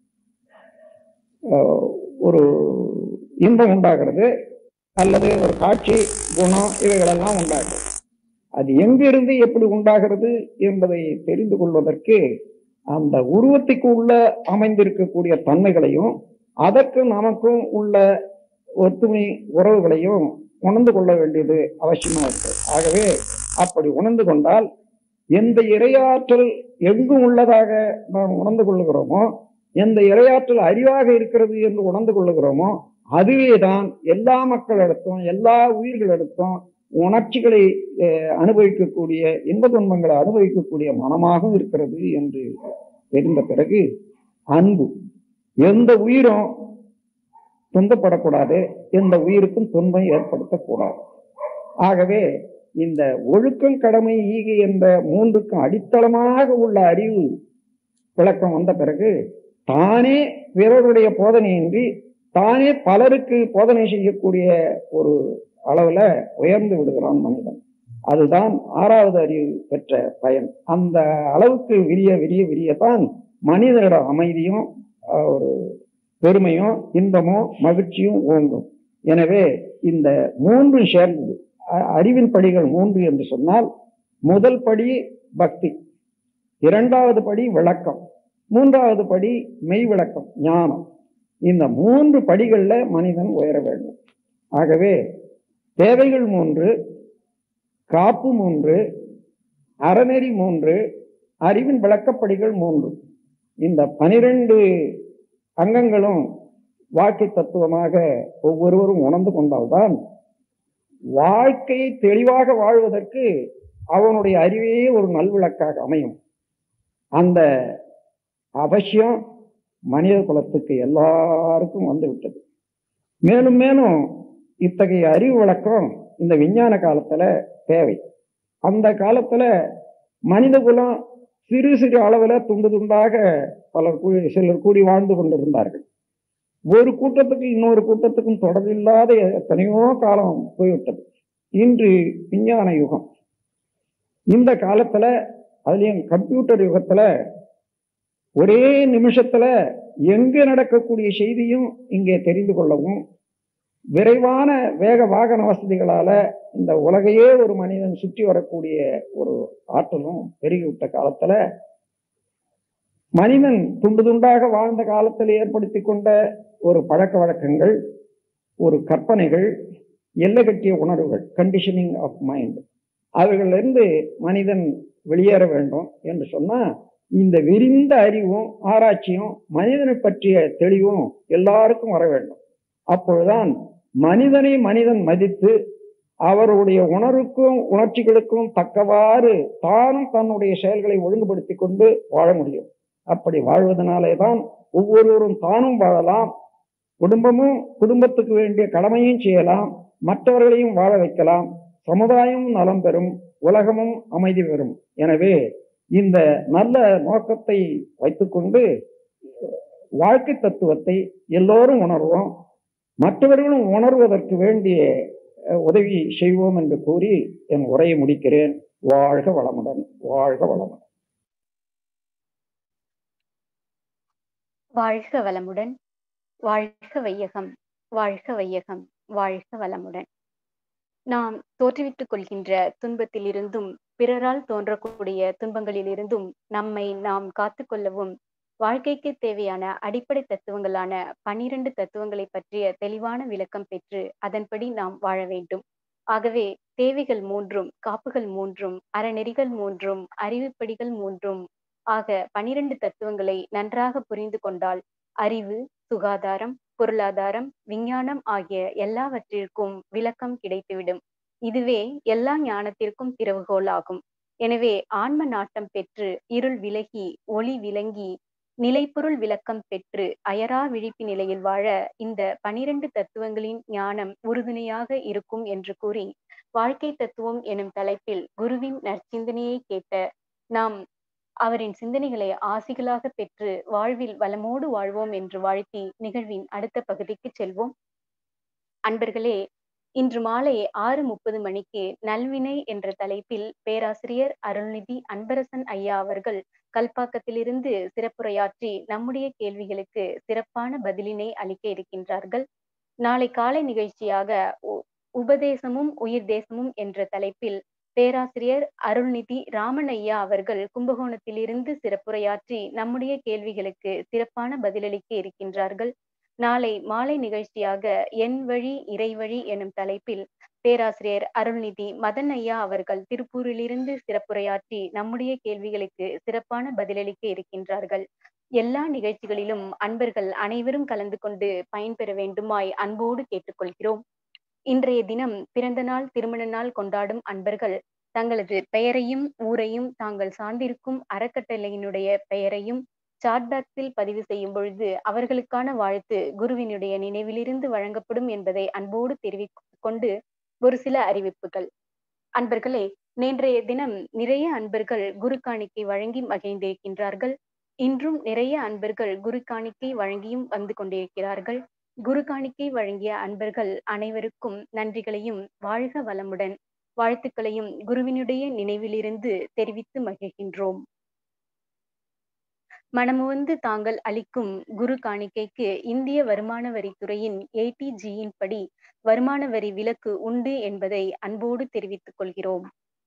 ஒரு இன்பம் உண்டாகிறது, அல்லது ஒரு காட்சி, குணம், இவைகளெல்லாம் உண்டாகிறது. அது எங்கிருந்து எப்படி உண்டாகிறது என்பதை தெரிந்து கொள்வதற்கு அந்த உருவத்துக்கு உள்ள அமைந்திருக்கக்கூடிய தன்மைகளையும் அதற்கு நமக்கும் உள்ள ஒத்துமை உறவுகளையும் உணர்ந்து கொள்ள வேண்டியது அவசியமா இருக்கு. ஆகவே அப்படி உணர்ந்து கொண்டால் எந்த இறையாற்றல் எங்கும் உள்ளதாக நாம் உணர்ந்து கொள்ளுகிறோமோ, எந்த இறையாற்றல் அறிவாக இருக்கிறது என்று உணர்ந்து கொள்ளுகிறோமோ, அதுவேதான் எல்லா மக்களிடத்தும் எல்லா உயிர்களிடத்தும் உணர்ச்சிகளை அனுபவிக்கக்கூடிய இன்ப துன்பங்களை அனுபவிக்கக்கூடிய மனமாகவும் இருக்கிறது என்று தெரிந்த பிறகு அன்பு. எந்த உயிரும் துன்பப்படக்கூடாது, எந்த உயிருக்கும் துன்பம் ஏற்படுத்தக்கூடாது. ஆகவே இந்த ஒழுக்கம், கடமை, ஈகை என்ற மூன்றுக்கும் அடித்தளமாக உள்ள அறிவு விளக்கம் வந்த பிறகு தானே பிறருடைய போதனையின்றி தானே பலருக்கு போதனை செய்யக்கூடிய ஒரு அளவுல உயர்ந்து விடுகிறான் மனிதன். அதுதான் ஆறாவது அறிவு பெற்ற பயன். அந்த அளவுக்கு விரிய விரிய விரியத்தான் மனிதனோட அமைதியும் ஒரு பெருமையும் இன்பமும் மகிழ்ச்சியும் ஓங்கும். எனவே இந்த மூன்று சேர்ந்தது அறிவின் படிகள் மூன்று என்று சொன்னால், முதல் படி பக்தி, இரண்டாவது படி விளக்கம், மூன்றாவது படி மெய் விளக்கம் ஞானம். இந்த மூன்று படிகள்ல மனிதன் உயர வேண்டும். ஆகவே தேவைகள் மூன்று, காப்பு மூன்று, அறநெறி மூன்று, அறிவின் விளக்கப்படிகள் மூன்று. இந்த பனிரெண்டு அங்கங்களும் வாழ்க்கை தத்துவமாக ஒவ்வொருவரும் உணர்ந்து கொண்டால்தான் வாழ்க்கையை தெளிவாக வாழ்வதற்கு அவனுடைய அறிவே ஒரு நல்விளக்காக அமையும். அந்த அவசியம் மனித குலத்துக்கு எல்லாருக்கும் வந்து விட்டது. மேலும் மேலும் இத்தகைய அறிவு விளக்கம் இந்த விஞ்ஞான காலத்துல தேவை. அந்த காலத்துல மனித குலம் சிறு சிறு அளவுல துண்டு துண்டாக பலர் கூடி சிலர் கூடி வாழ்ந்து கொண்டிருந்தார்கள். ஒரு கூட்டத்துக்கு இன்னொரு கூட்டத்துக்கும் தொடர்பில்லாத எத்தனையோ காலம் போய்விட்டது. இன்று விஞ்ஞான யுகம். இந்த காலத்துல அதுலயும் கம்ப்யூட்டர் யுகத்துல ஒரே நிமிஷத்துல எங்க நடக்கக்கூடிய செய்தியும் இங்கே தெரிந்து கொள்ளவும், விரைவான வேக வாகன வசதிகளால இந்த உலகையே ஒரு மனிதன் சுற்றி வரக்கூடிய ஒரு ஆற்றலும் பெருகிவிட்ட காலத்துல மனிதன் துண்டு துண்டாக வாழ்ந்த காலத்தில் ஏற்படுத்தி கொண்ட ஒரு பழக்க வழக்கங்கள், ஒரு கற்பனைகள், எல்லை கட்டிய உணர்வுகள், கண்டிஷனிங் ஆஃப் மைண்ட், அவைகளிலிருந்து மனிதன் வெளியேற வேண்டும் என்று சொன்னா இந்த விரிந்த அறிவும் ஆராய்ச்சியும் மனிதனை பற்றிய தெளிவும் எல்லாருக்கும் வர வேண்டும். அப்பொழுதுதான் மனிதனை மனிதன் மதித்து அவருடைய உணர்வுக்கும் உணர்ச்சிகளுக்கும் தக்கவாறு தானும் தன்னுடைய செயல்களை ஒழுங்குபடுத்தி கொண்டு வாழ முடியும். அப்படி வாழ்வதனாலே தான் ஒவ்வொருவரும் தானும் வாழலாம், குடும்பமும் குடும்பத்துக்கு வேண்டிய கடமையும் செய்யலாம், மற்றவர்களையும் வாழ வைக்கலாம், சமுதாயமும் நலம் பெறும், உலகமும் அமைதி பெறும். எனவே இந்த நல்ல நோக்கத்தை வைத்துக்கொண்டு வாழ்க்கை தத்துவத்தை எல்லோரும் உணர்வோம், மற்றவர்களும் உணர்வதற்கு வேண்டிய உதவி செய்வோம் என்று கூறி என் உரையை முடிக்கிறேன். வாழ்க வளமுடன், வாழ்க வளமுடன். வாழ்க வளமுடன், வாழ்க வையகம், வாழ்க வையகம், வாழ்க வளமுடன். நாம் தோற்றுவித்துக் கொள்கின்ற துன்பத்தில் இருந்தும் பிறரால் தோன்றக்கூடிய துன்பங்களில் இருந்தும் நம்மை நாம் காத்து கொள்ளவும் வாழ்க்கைக்கு தேவையான அடிப்படை தத்துவங்களான பனிரெண்டு தத்துவங்களை பற்றிய தெளிவான விளக்கம் பெற்று அதன்படி நாம் வாழ வேண்டும். ஆகவே தேவைகள் மூன்றும், காப்புகள் மூன்றும், அறநெறிகள் மூன்றும், அறிவுப்படிகள் மூன்றும் ஆக பனிரெண்டு தத்துவங்களை நன்றாக புரிந்து கொண்டால் அறிவு, சுகாதாரம், பொருளாதாரம், விஞ்ஞானம் ஆகிய எல்லாவற்றிற்கும் விளக்கம் கிடைத்துவிடும். இதுவே எல்லா ஞானத்திற்கும் திறவுகோல் ஆகும். எனவே ஆன்ம நாட்டம் பெற்று இருள் விலகி ஒளி விளங்கி நிலைப்பொருள் விளக்கம் பெற்று அயரா விழிப்பு நிலையில் வாழ இந்த பனிரெண்டு தத்துவங்களின் ஞானம் உறுதுணையாக இருக்கும் என்று கூறி, வாழ்க்கை தத்துவம் எனும் தலைப்பில் குருவின் நற்சிந்தனையை கேட்ட நாம் அவரின் சிந்தனைகளை ஆசிகளாக பெற்று வாழ்வில் வளமோடு வாழ்வோம் என்று வாழ்த்தி நிகழ்வின் அடுத்த பகுதிக்கு செல்வோம். அன்பர்களே, இன்று மாலை ஆறு முப்பது மணிக்கு நல்வினை என்ற தலைப்பில் பேராசிரியர் அருள்நிதி அன்பரசன் ஐயா அவர்கள் கல்பாக்கத்திலிருந்து சிறப்புரையாற்றி நம்முடைய கேள்விகளுக்கு சிறப்பான பதிலினை அளிக்க இருக்கின்றார்கள். நாளை காலை நிகழ்ச்சியாக உபதேசமும் உயிர் தேசமும் என்ற தலைப்பில் பேராசிரியர் அருள்நிதி ராமன் ஐயா அவர்கள் கும்பகோணத்திலிருந்து சிறப்புரையாற்றி நம்முடைய கேள்விகளுக்கு சிறப்பான பதிலளிக்க இருக்கின்றார்கள். நாளை மாலை நிகழ்ச்சியாக என் வழி இறைவழி எனும் தலைப்பில் பேராசிரியர் அருள்நிதி மதன் ஐயா அவர்கள் திருப்பூரிலிருந்து சிறப்புரையாற்றி நம்முடைய கேள்விகளுக்கு சிறப்பான பதிலளிக்க இருக்கின்றார்கள். எல்லா நிகழ்ச்சிகளிலும் அன்பர்கள் அனைவரும் கலந்து கொண்டு பயன்பெற வேண்டுமாய் அன்போடு கேட்டுக்கொள்கிறோம். இன்றைய தினம் பிறந்த நாள், திருமண நாள் கொண்டாடும் அன்பர்கள் தங்களது பெயரையும் ஊரையும் தாங்கள் சார்ந்திருக்கும் அறக்கட்டளையினுடைய பெயரையும் சாட்பாக்ஸில் பதிவு செய்யும் பொழுது அவர்களுக்கான வாழ்த்து குருவினுடைய நினைவிலிருந்து வழங்கப்படும் என்பதை அன்போடு தெரிவித்துக் கொண்டு ஒரு சில அறிவிப்புகள். அன்பர்களே, நேற்றைய தினம் நிறைய அன்பர்கள் குரு காணிக்கை வழங்கி மகிழ்ந்திருக்கின்றார்கள். இன்றும் நிறைய அன்பர்கள் குரு காணிக்கை வழங்கியும் வந்து கொண்டிருக்கிறார்கள். குரு காணிக்கை வழங்கிய அன்பர்கள் அனைவருக்கும் நன்றிகளையும் வாழ்க வளமுடன் வாழ்த்துக்களையும் குருவினுடைய நினைவிலிருந்து தெரிவித்து மகிழ்கின்றோம். மனமுவந்து தாங்கள் அளிக்கும் குரு காணிக்கைக்கு இந்திய வருமான வரித்துறையின் ஏடிஜியின் படி வருமான வரி விலக்கு உண்டு என்பதை அன்போடு தெரிவித்துக் கொள்கிறோம்.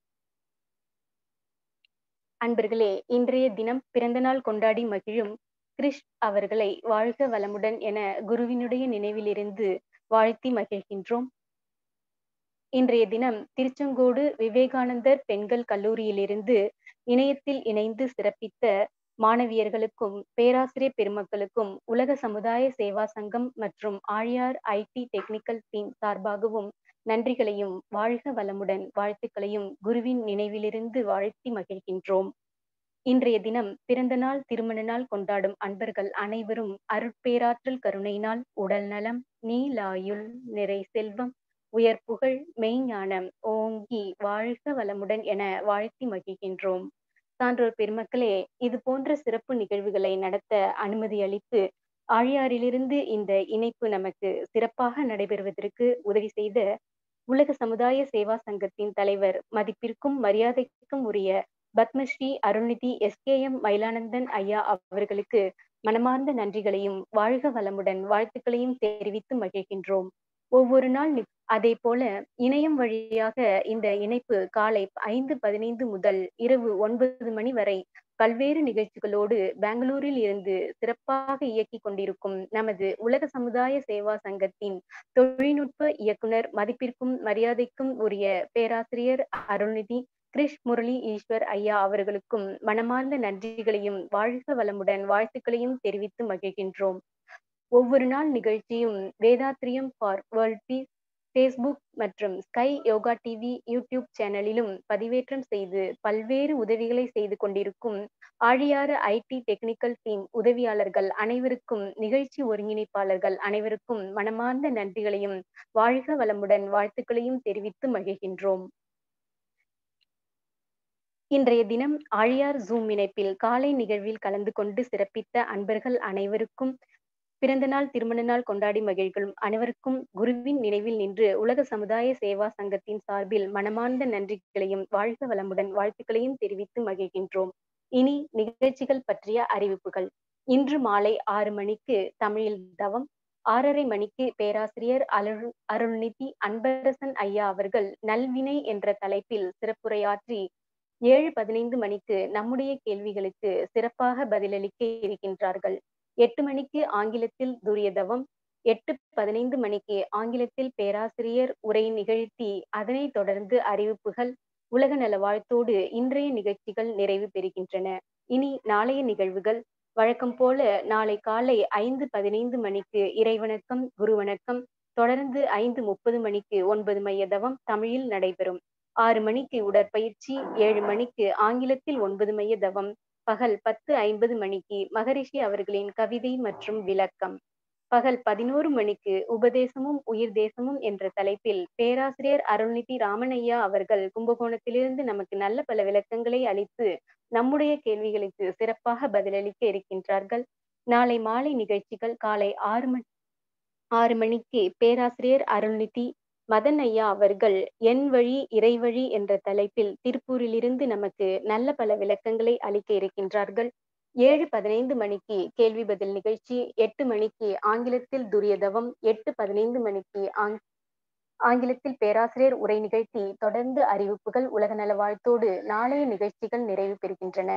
அன்பர்களே, இன்றைய தினம் பிறந்த நாள் கொண்டாடி மகிழும் கிரிஷ் அவர்களை வாழ்க வளமுடன் என குருவினுடைய நினைவிலிருந்து வாழ்த்தி மகிழ்கின்றோம். இன்றைய தினம் திருச்செங்கோடு விவேகானந்தர் பெண்கள் கல்லூரியிலிருந்து இணையத்தில் இணைந்து சிறப்பித்த மாணவியர்களுக்கும் பேராசிரியர் பெருமக்களுக்கும் உலக சமுதாய சேவா சங்கம் மற்றும் ஆழியார் ஐடி டெக்னிக்கல் டீம் சார்பாகவும் நன்றிகளையும் வாழ்க வளமுடன் வாழ்த்துக்களையும் குருவின் நினைவிலிருந்து வாழ்த்தி மகிழ்கின்றோம். இன்றைய தினம் பிறந்த நாள், திருமண நாள் கொண்டாடும் அன்பர்கள் அனைவரும் அருட்பேராற்றல் கருணையினால் உடல் நலம், நீலாயுள், நிறை செல்வம், உயர் புகழ், மெய்ஞானம் ஓங்கி வாழ்க வளமுடன் என வாழ்த்தி மகிழ்கின்றோம். சான்றோர் பெருமக்களே, இது போன்ற சிறப்பு நிகழ்வுகளை நடத்த அனுமதி அளித்து ஆழியாரிலிருந்து இந்த இணைப்பு நமக்கு சிறப்பாக நடைபெறுவதற்கு உதவி செய்த உலக சமுதாய சேவா சங்கத்தின் தலைவர் மதிப்பிற்கும் மரியாதைக்கும் உரிய Padmashri Arulnidhi S K M Mayilanandan ஐயா அவர்களுக்கு மனமார்ந்த நன்றிகளையும் வாழ்க வளமுடன் வாழ்த்துக்களையும் தெரிவித்து மகிழ்கின்றோம். ஒவ்வொரு நாள் அதே போல இணையம் வழியாக இந்த இணைப்பு காலை ஐந்து பதினைந்து முதல் இரவு ஒன்பது மணி வரை பல்வேறு நிகழ்ச்சிகளோடு பெங்களூரில் இருந்து சிறப்பாக இயக்கி கொண்டிருக்கும் நமது உலக சமுதாய சேவா சங்கத்தின் தொழில்நுட்ப இயக்குனர் மதிப்பிற்கும் மரியாதைக்கும் உரிய பேராசிரியர் அருள்நிதி கிரிஷ் முரளி ஈஸ்வர் ஐயா அவர்களுக்கும் மனமார்ந்த நன்றிகளையும் வாழ்க வளமுடன் வாழ்த்துக்களையும் தெரிவித்து மகிழ்கின்றோம். ஒவ்வொரு நாள் நிகழ்ச்சியும் Vethathiriyam for world peace Facebook மற்றும் ஸ்கை யோகா டிவி யூடியூப் சேனலிலும் பதிவேற்றம் செய்து பல்வேறு உதவிகளை செய்து கொண்டிருக்கும் ஆழியாறு ஐடி டெக்னிக்கல் டீம் உதவியாளர்கள் அனைவருக்கும், நிகழ்ச்சி ஒருங்கிணைப்பாளர்கள் அனைவருக்கும் மனமார்ந்த நன்றிகளையும் வாழ்க வளமுடன் வாழ்த்துக்களையும் தெரிவித்து மகிழ்கின்றோம். இன்றைய தினம் ஆழியார் ஜூம் இணைப்பில் காலை நிகழ்வில் கலந்து கொண்டு சிறப்பித்த அன்பர்கள் அனைவருக்கும், பிறந்த நாள், திருமண நாள் கொண்டாடி மகிழ்களும் அனைவருக்கும் குருவின் நினைவில் நின்று உலக சமுதாய சேவா சங்கத்தின் சார்பில் மனமார்ந்த நன்றிகளையும் வாழ்க வளமுடன் வாழ்த்துக்களையும் தெரிவித்து மகிழ்கின்றோம். இனி நிகழ்ச்சிகள் பற்றிய அறிவிப்புகள். இன்று மாலை ஆறு மணிக்கு தமிழில் தவம், ஆறரை மணிக்கு பேராசிரியர் அருள் அருள்நிதி அன்பரசன் ஐயா அவர்கள் நல்வினை என்ற தலைப்பில் சிறப்புரையாற்றி ஏழு பதினைந்து மணிக்கு நம்முடைய கேள்விகளுக்கு சிறப்பாக பதிலளிக்க இருக்கின்றார்கள். எட்டு மணிக்கு ஆங்கிலத்தில் துரியதவம், எட்டு பதினைந்து மணிக்கு ஆங்கிலத்தில் பேராசிரியர் உரை நிகழ்த்தி அதனைத் தொடர்ந்து அறிவிப்புகள், உலக நல வாழ்த்தோடு இன்றைய நிகழ்ச்சிகள் நிறைவு பெறுகின்றன. இனி நாளைய நிகழ்வுகள். வழக்கம் போல நாளை காலை ஐந்து பதினைந்து மணிக்கு இறைவணக்கம், குருவணக்கம், தொடர்ந்து ஐந்து முப்பது மணிக்கு ஒன்பது மைய தவம் தமிழில் நடைபெறும். ஆறு மணிக்கு உடற்பயிற்சி, ஏழு மணிக்கு ஆங்கிலத்தில் ஒன்பது மைய தவம், பகல் பத்து ஐம்பது மணிக்கு மகரிஷி அவர்களின் கவிதை மற்றும் விளக்கம், பகல் பதினோரு மணிக்கு உபதேசமும் உயிர் தேசமும் என்ற தலைப்பில் பேராசிரியர் அருள்நிதி ராமனையா அவர்கள் கும்பகோணத்திலிருந்து நமக்கு நல்ல பல விளக்கங்களை அளித்து நம்முடைய கேள்விகளுக்கு சிறப்பாக பதிலளிக்க இருக்கின்றார்கள். நாளை மாலை நிகழ்ச்சிகள் காலை ஆறு மணி ஆறு மணிக்கு பேராசிரியர் அருள்நிதி மதன் ஐயா அவர்கள் என் வழி இறைவழி என்ற தலைப்பில் திருப்பூரிலிருந்து நமக்கு நல்ல பல விளக்கங்களை அளிக்க இருக்கின்றார்கள். ஏழு பதினைந்து மணிக்கு கேள்வி பதில் நிகழ்ச்சி, எட்டு மணிக்கு ஆங்கிலத்தில் துரியதவம், எட்டு பதினைந்து மணிக்கு ஆங் ஆங்கிலத்தில் பேராசிரியர் உரை நிகழ்த்தி தொடர்ந்து அறிவிப்புகள், உலக நல வாழ்த்தோடு நாளைய நிகழ்ச்சிகள் நிறைவு பெறுகின்றன.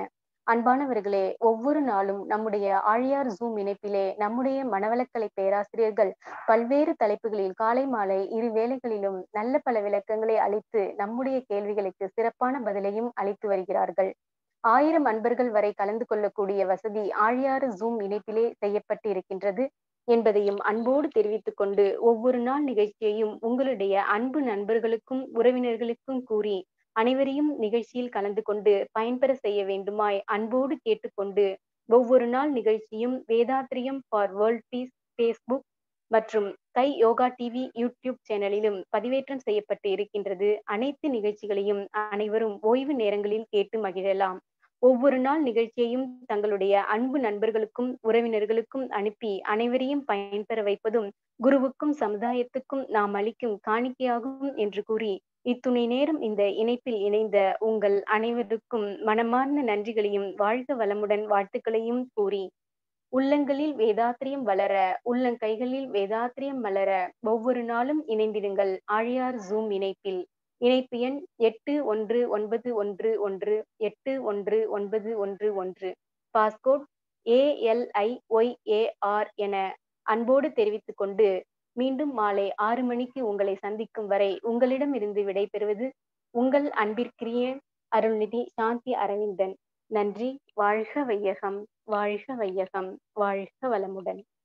அன்பானவர்களே, ஒவ்வொரு நாளும் நம்முடைய ஆழியார் ஜூம் இணைப்பிலே நம்முடைய மனவளக்கலை பேராசிரியர்கள் பல்வேறு தலைப்புகளில் காலை மாலை இரு வேளைகளிலும் நல்ல பல விளக்கங்களை அளித்து நம்முடைய கேள்விகளுக்கு சிறப்பான பதிலையும் அளித்து வருகிறார்கள். ஆயிரம் அன்பர்கள் வரை கலந்து கொள்ளக்கூடிய வசதி ஆழியாறு ஜூம் இணைப்பிலே செய்யப்பட்டு இருக்கின்றது என்பதையும் அன்போடு தெரிவித்துக் கொண்டு ஒவ்வொரு நாள் நிகழ்ச்சியையும் உங்களுடைய அன்பு நண்பர்களுக்கும் உறவினர்களுக்கும் கூறி அனைவரையும் நிகழ்ச்சியில் கலந்து கொண்டு பயன்பெற செய்ய வேண்டுமாய் அன்போடு கேட்டுக்கொண்டு ஒவ்வொரு நாள் நிகழ்ச்சியும் Vethathiriyam for world peace Facebook மற்றும் கை யோகா டிவி யூடியூப் சேனலிலும் பதிவேற்றம் செய்யப்பட்டு இருக்கின்றது. அனைத்து நிகழ்ச்சிகளையும் அனைவரும் ஓய்வு நேரங்களில் கேட்டு மகிழலாம். ஒவ்வொரு நாள் நிகழ்ச்சியையும் தங்களுடைய அன்பு நண்பர்களுக்கும் உறவினர்களுக்கும் அனுப்பி அனைவரையும் பயன்பெற வைப்பதும் குருவுக்கும் சமுதாயத்துக்கும் நாம் அளிக்கும் காணிக்கையாகும் என்று கூறி இத்துணை நேரம் இந்த இணைப்பில் இணைந்த உங்கள் அனைவருக்கும் மனமார்ந்த நன்றிகளையும் வாழ்க வளமுடன் வாழ்த்துக்களையும் கூறி உள்ளங்களில் வேதாத்திரியம் வளர உள்ளங்கைகளில் வேதாத்திரியம் மலர ஒவ்வொரு நாளும் இணைந்திடுங்கள் ஆழியார் ஜூம் இணைப்பில். இணைப்பு எண் எட்டு ஒன்று ஒன்பது ஒன்று ஒன்று எட்டு ஒன்று ஒன்பது ஒன்று ஒன்று. Passcode A L I Y A R என அன்போடு தெரிவித்துக் கொண்டு மீண்டும் மாலை ஆறு மணிக்கு உங்களை சந்திக்கும் வரை உங்களிடம் இருந்து விடைபெறுவது உங்கள் அன்பிற்குரிய அருள்நிதி சாந்தி அரவிந்தன். நன்றி. வாழ்க வையகம், வாழ்க வையகம், வாழ்க வளமுடன்.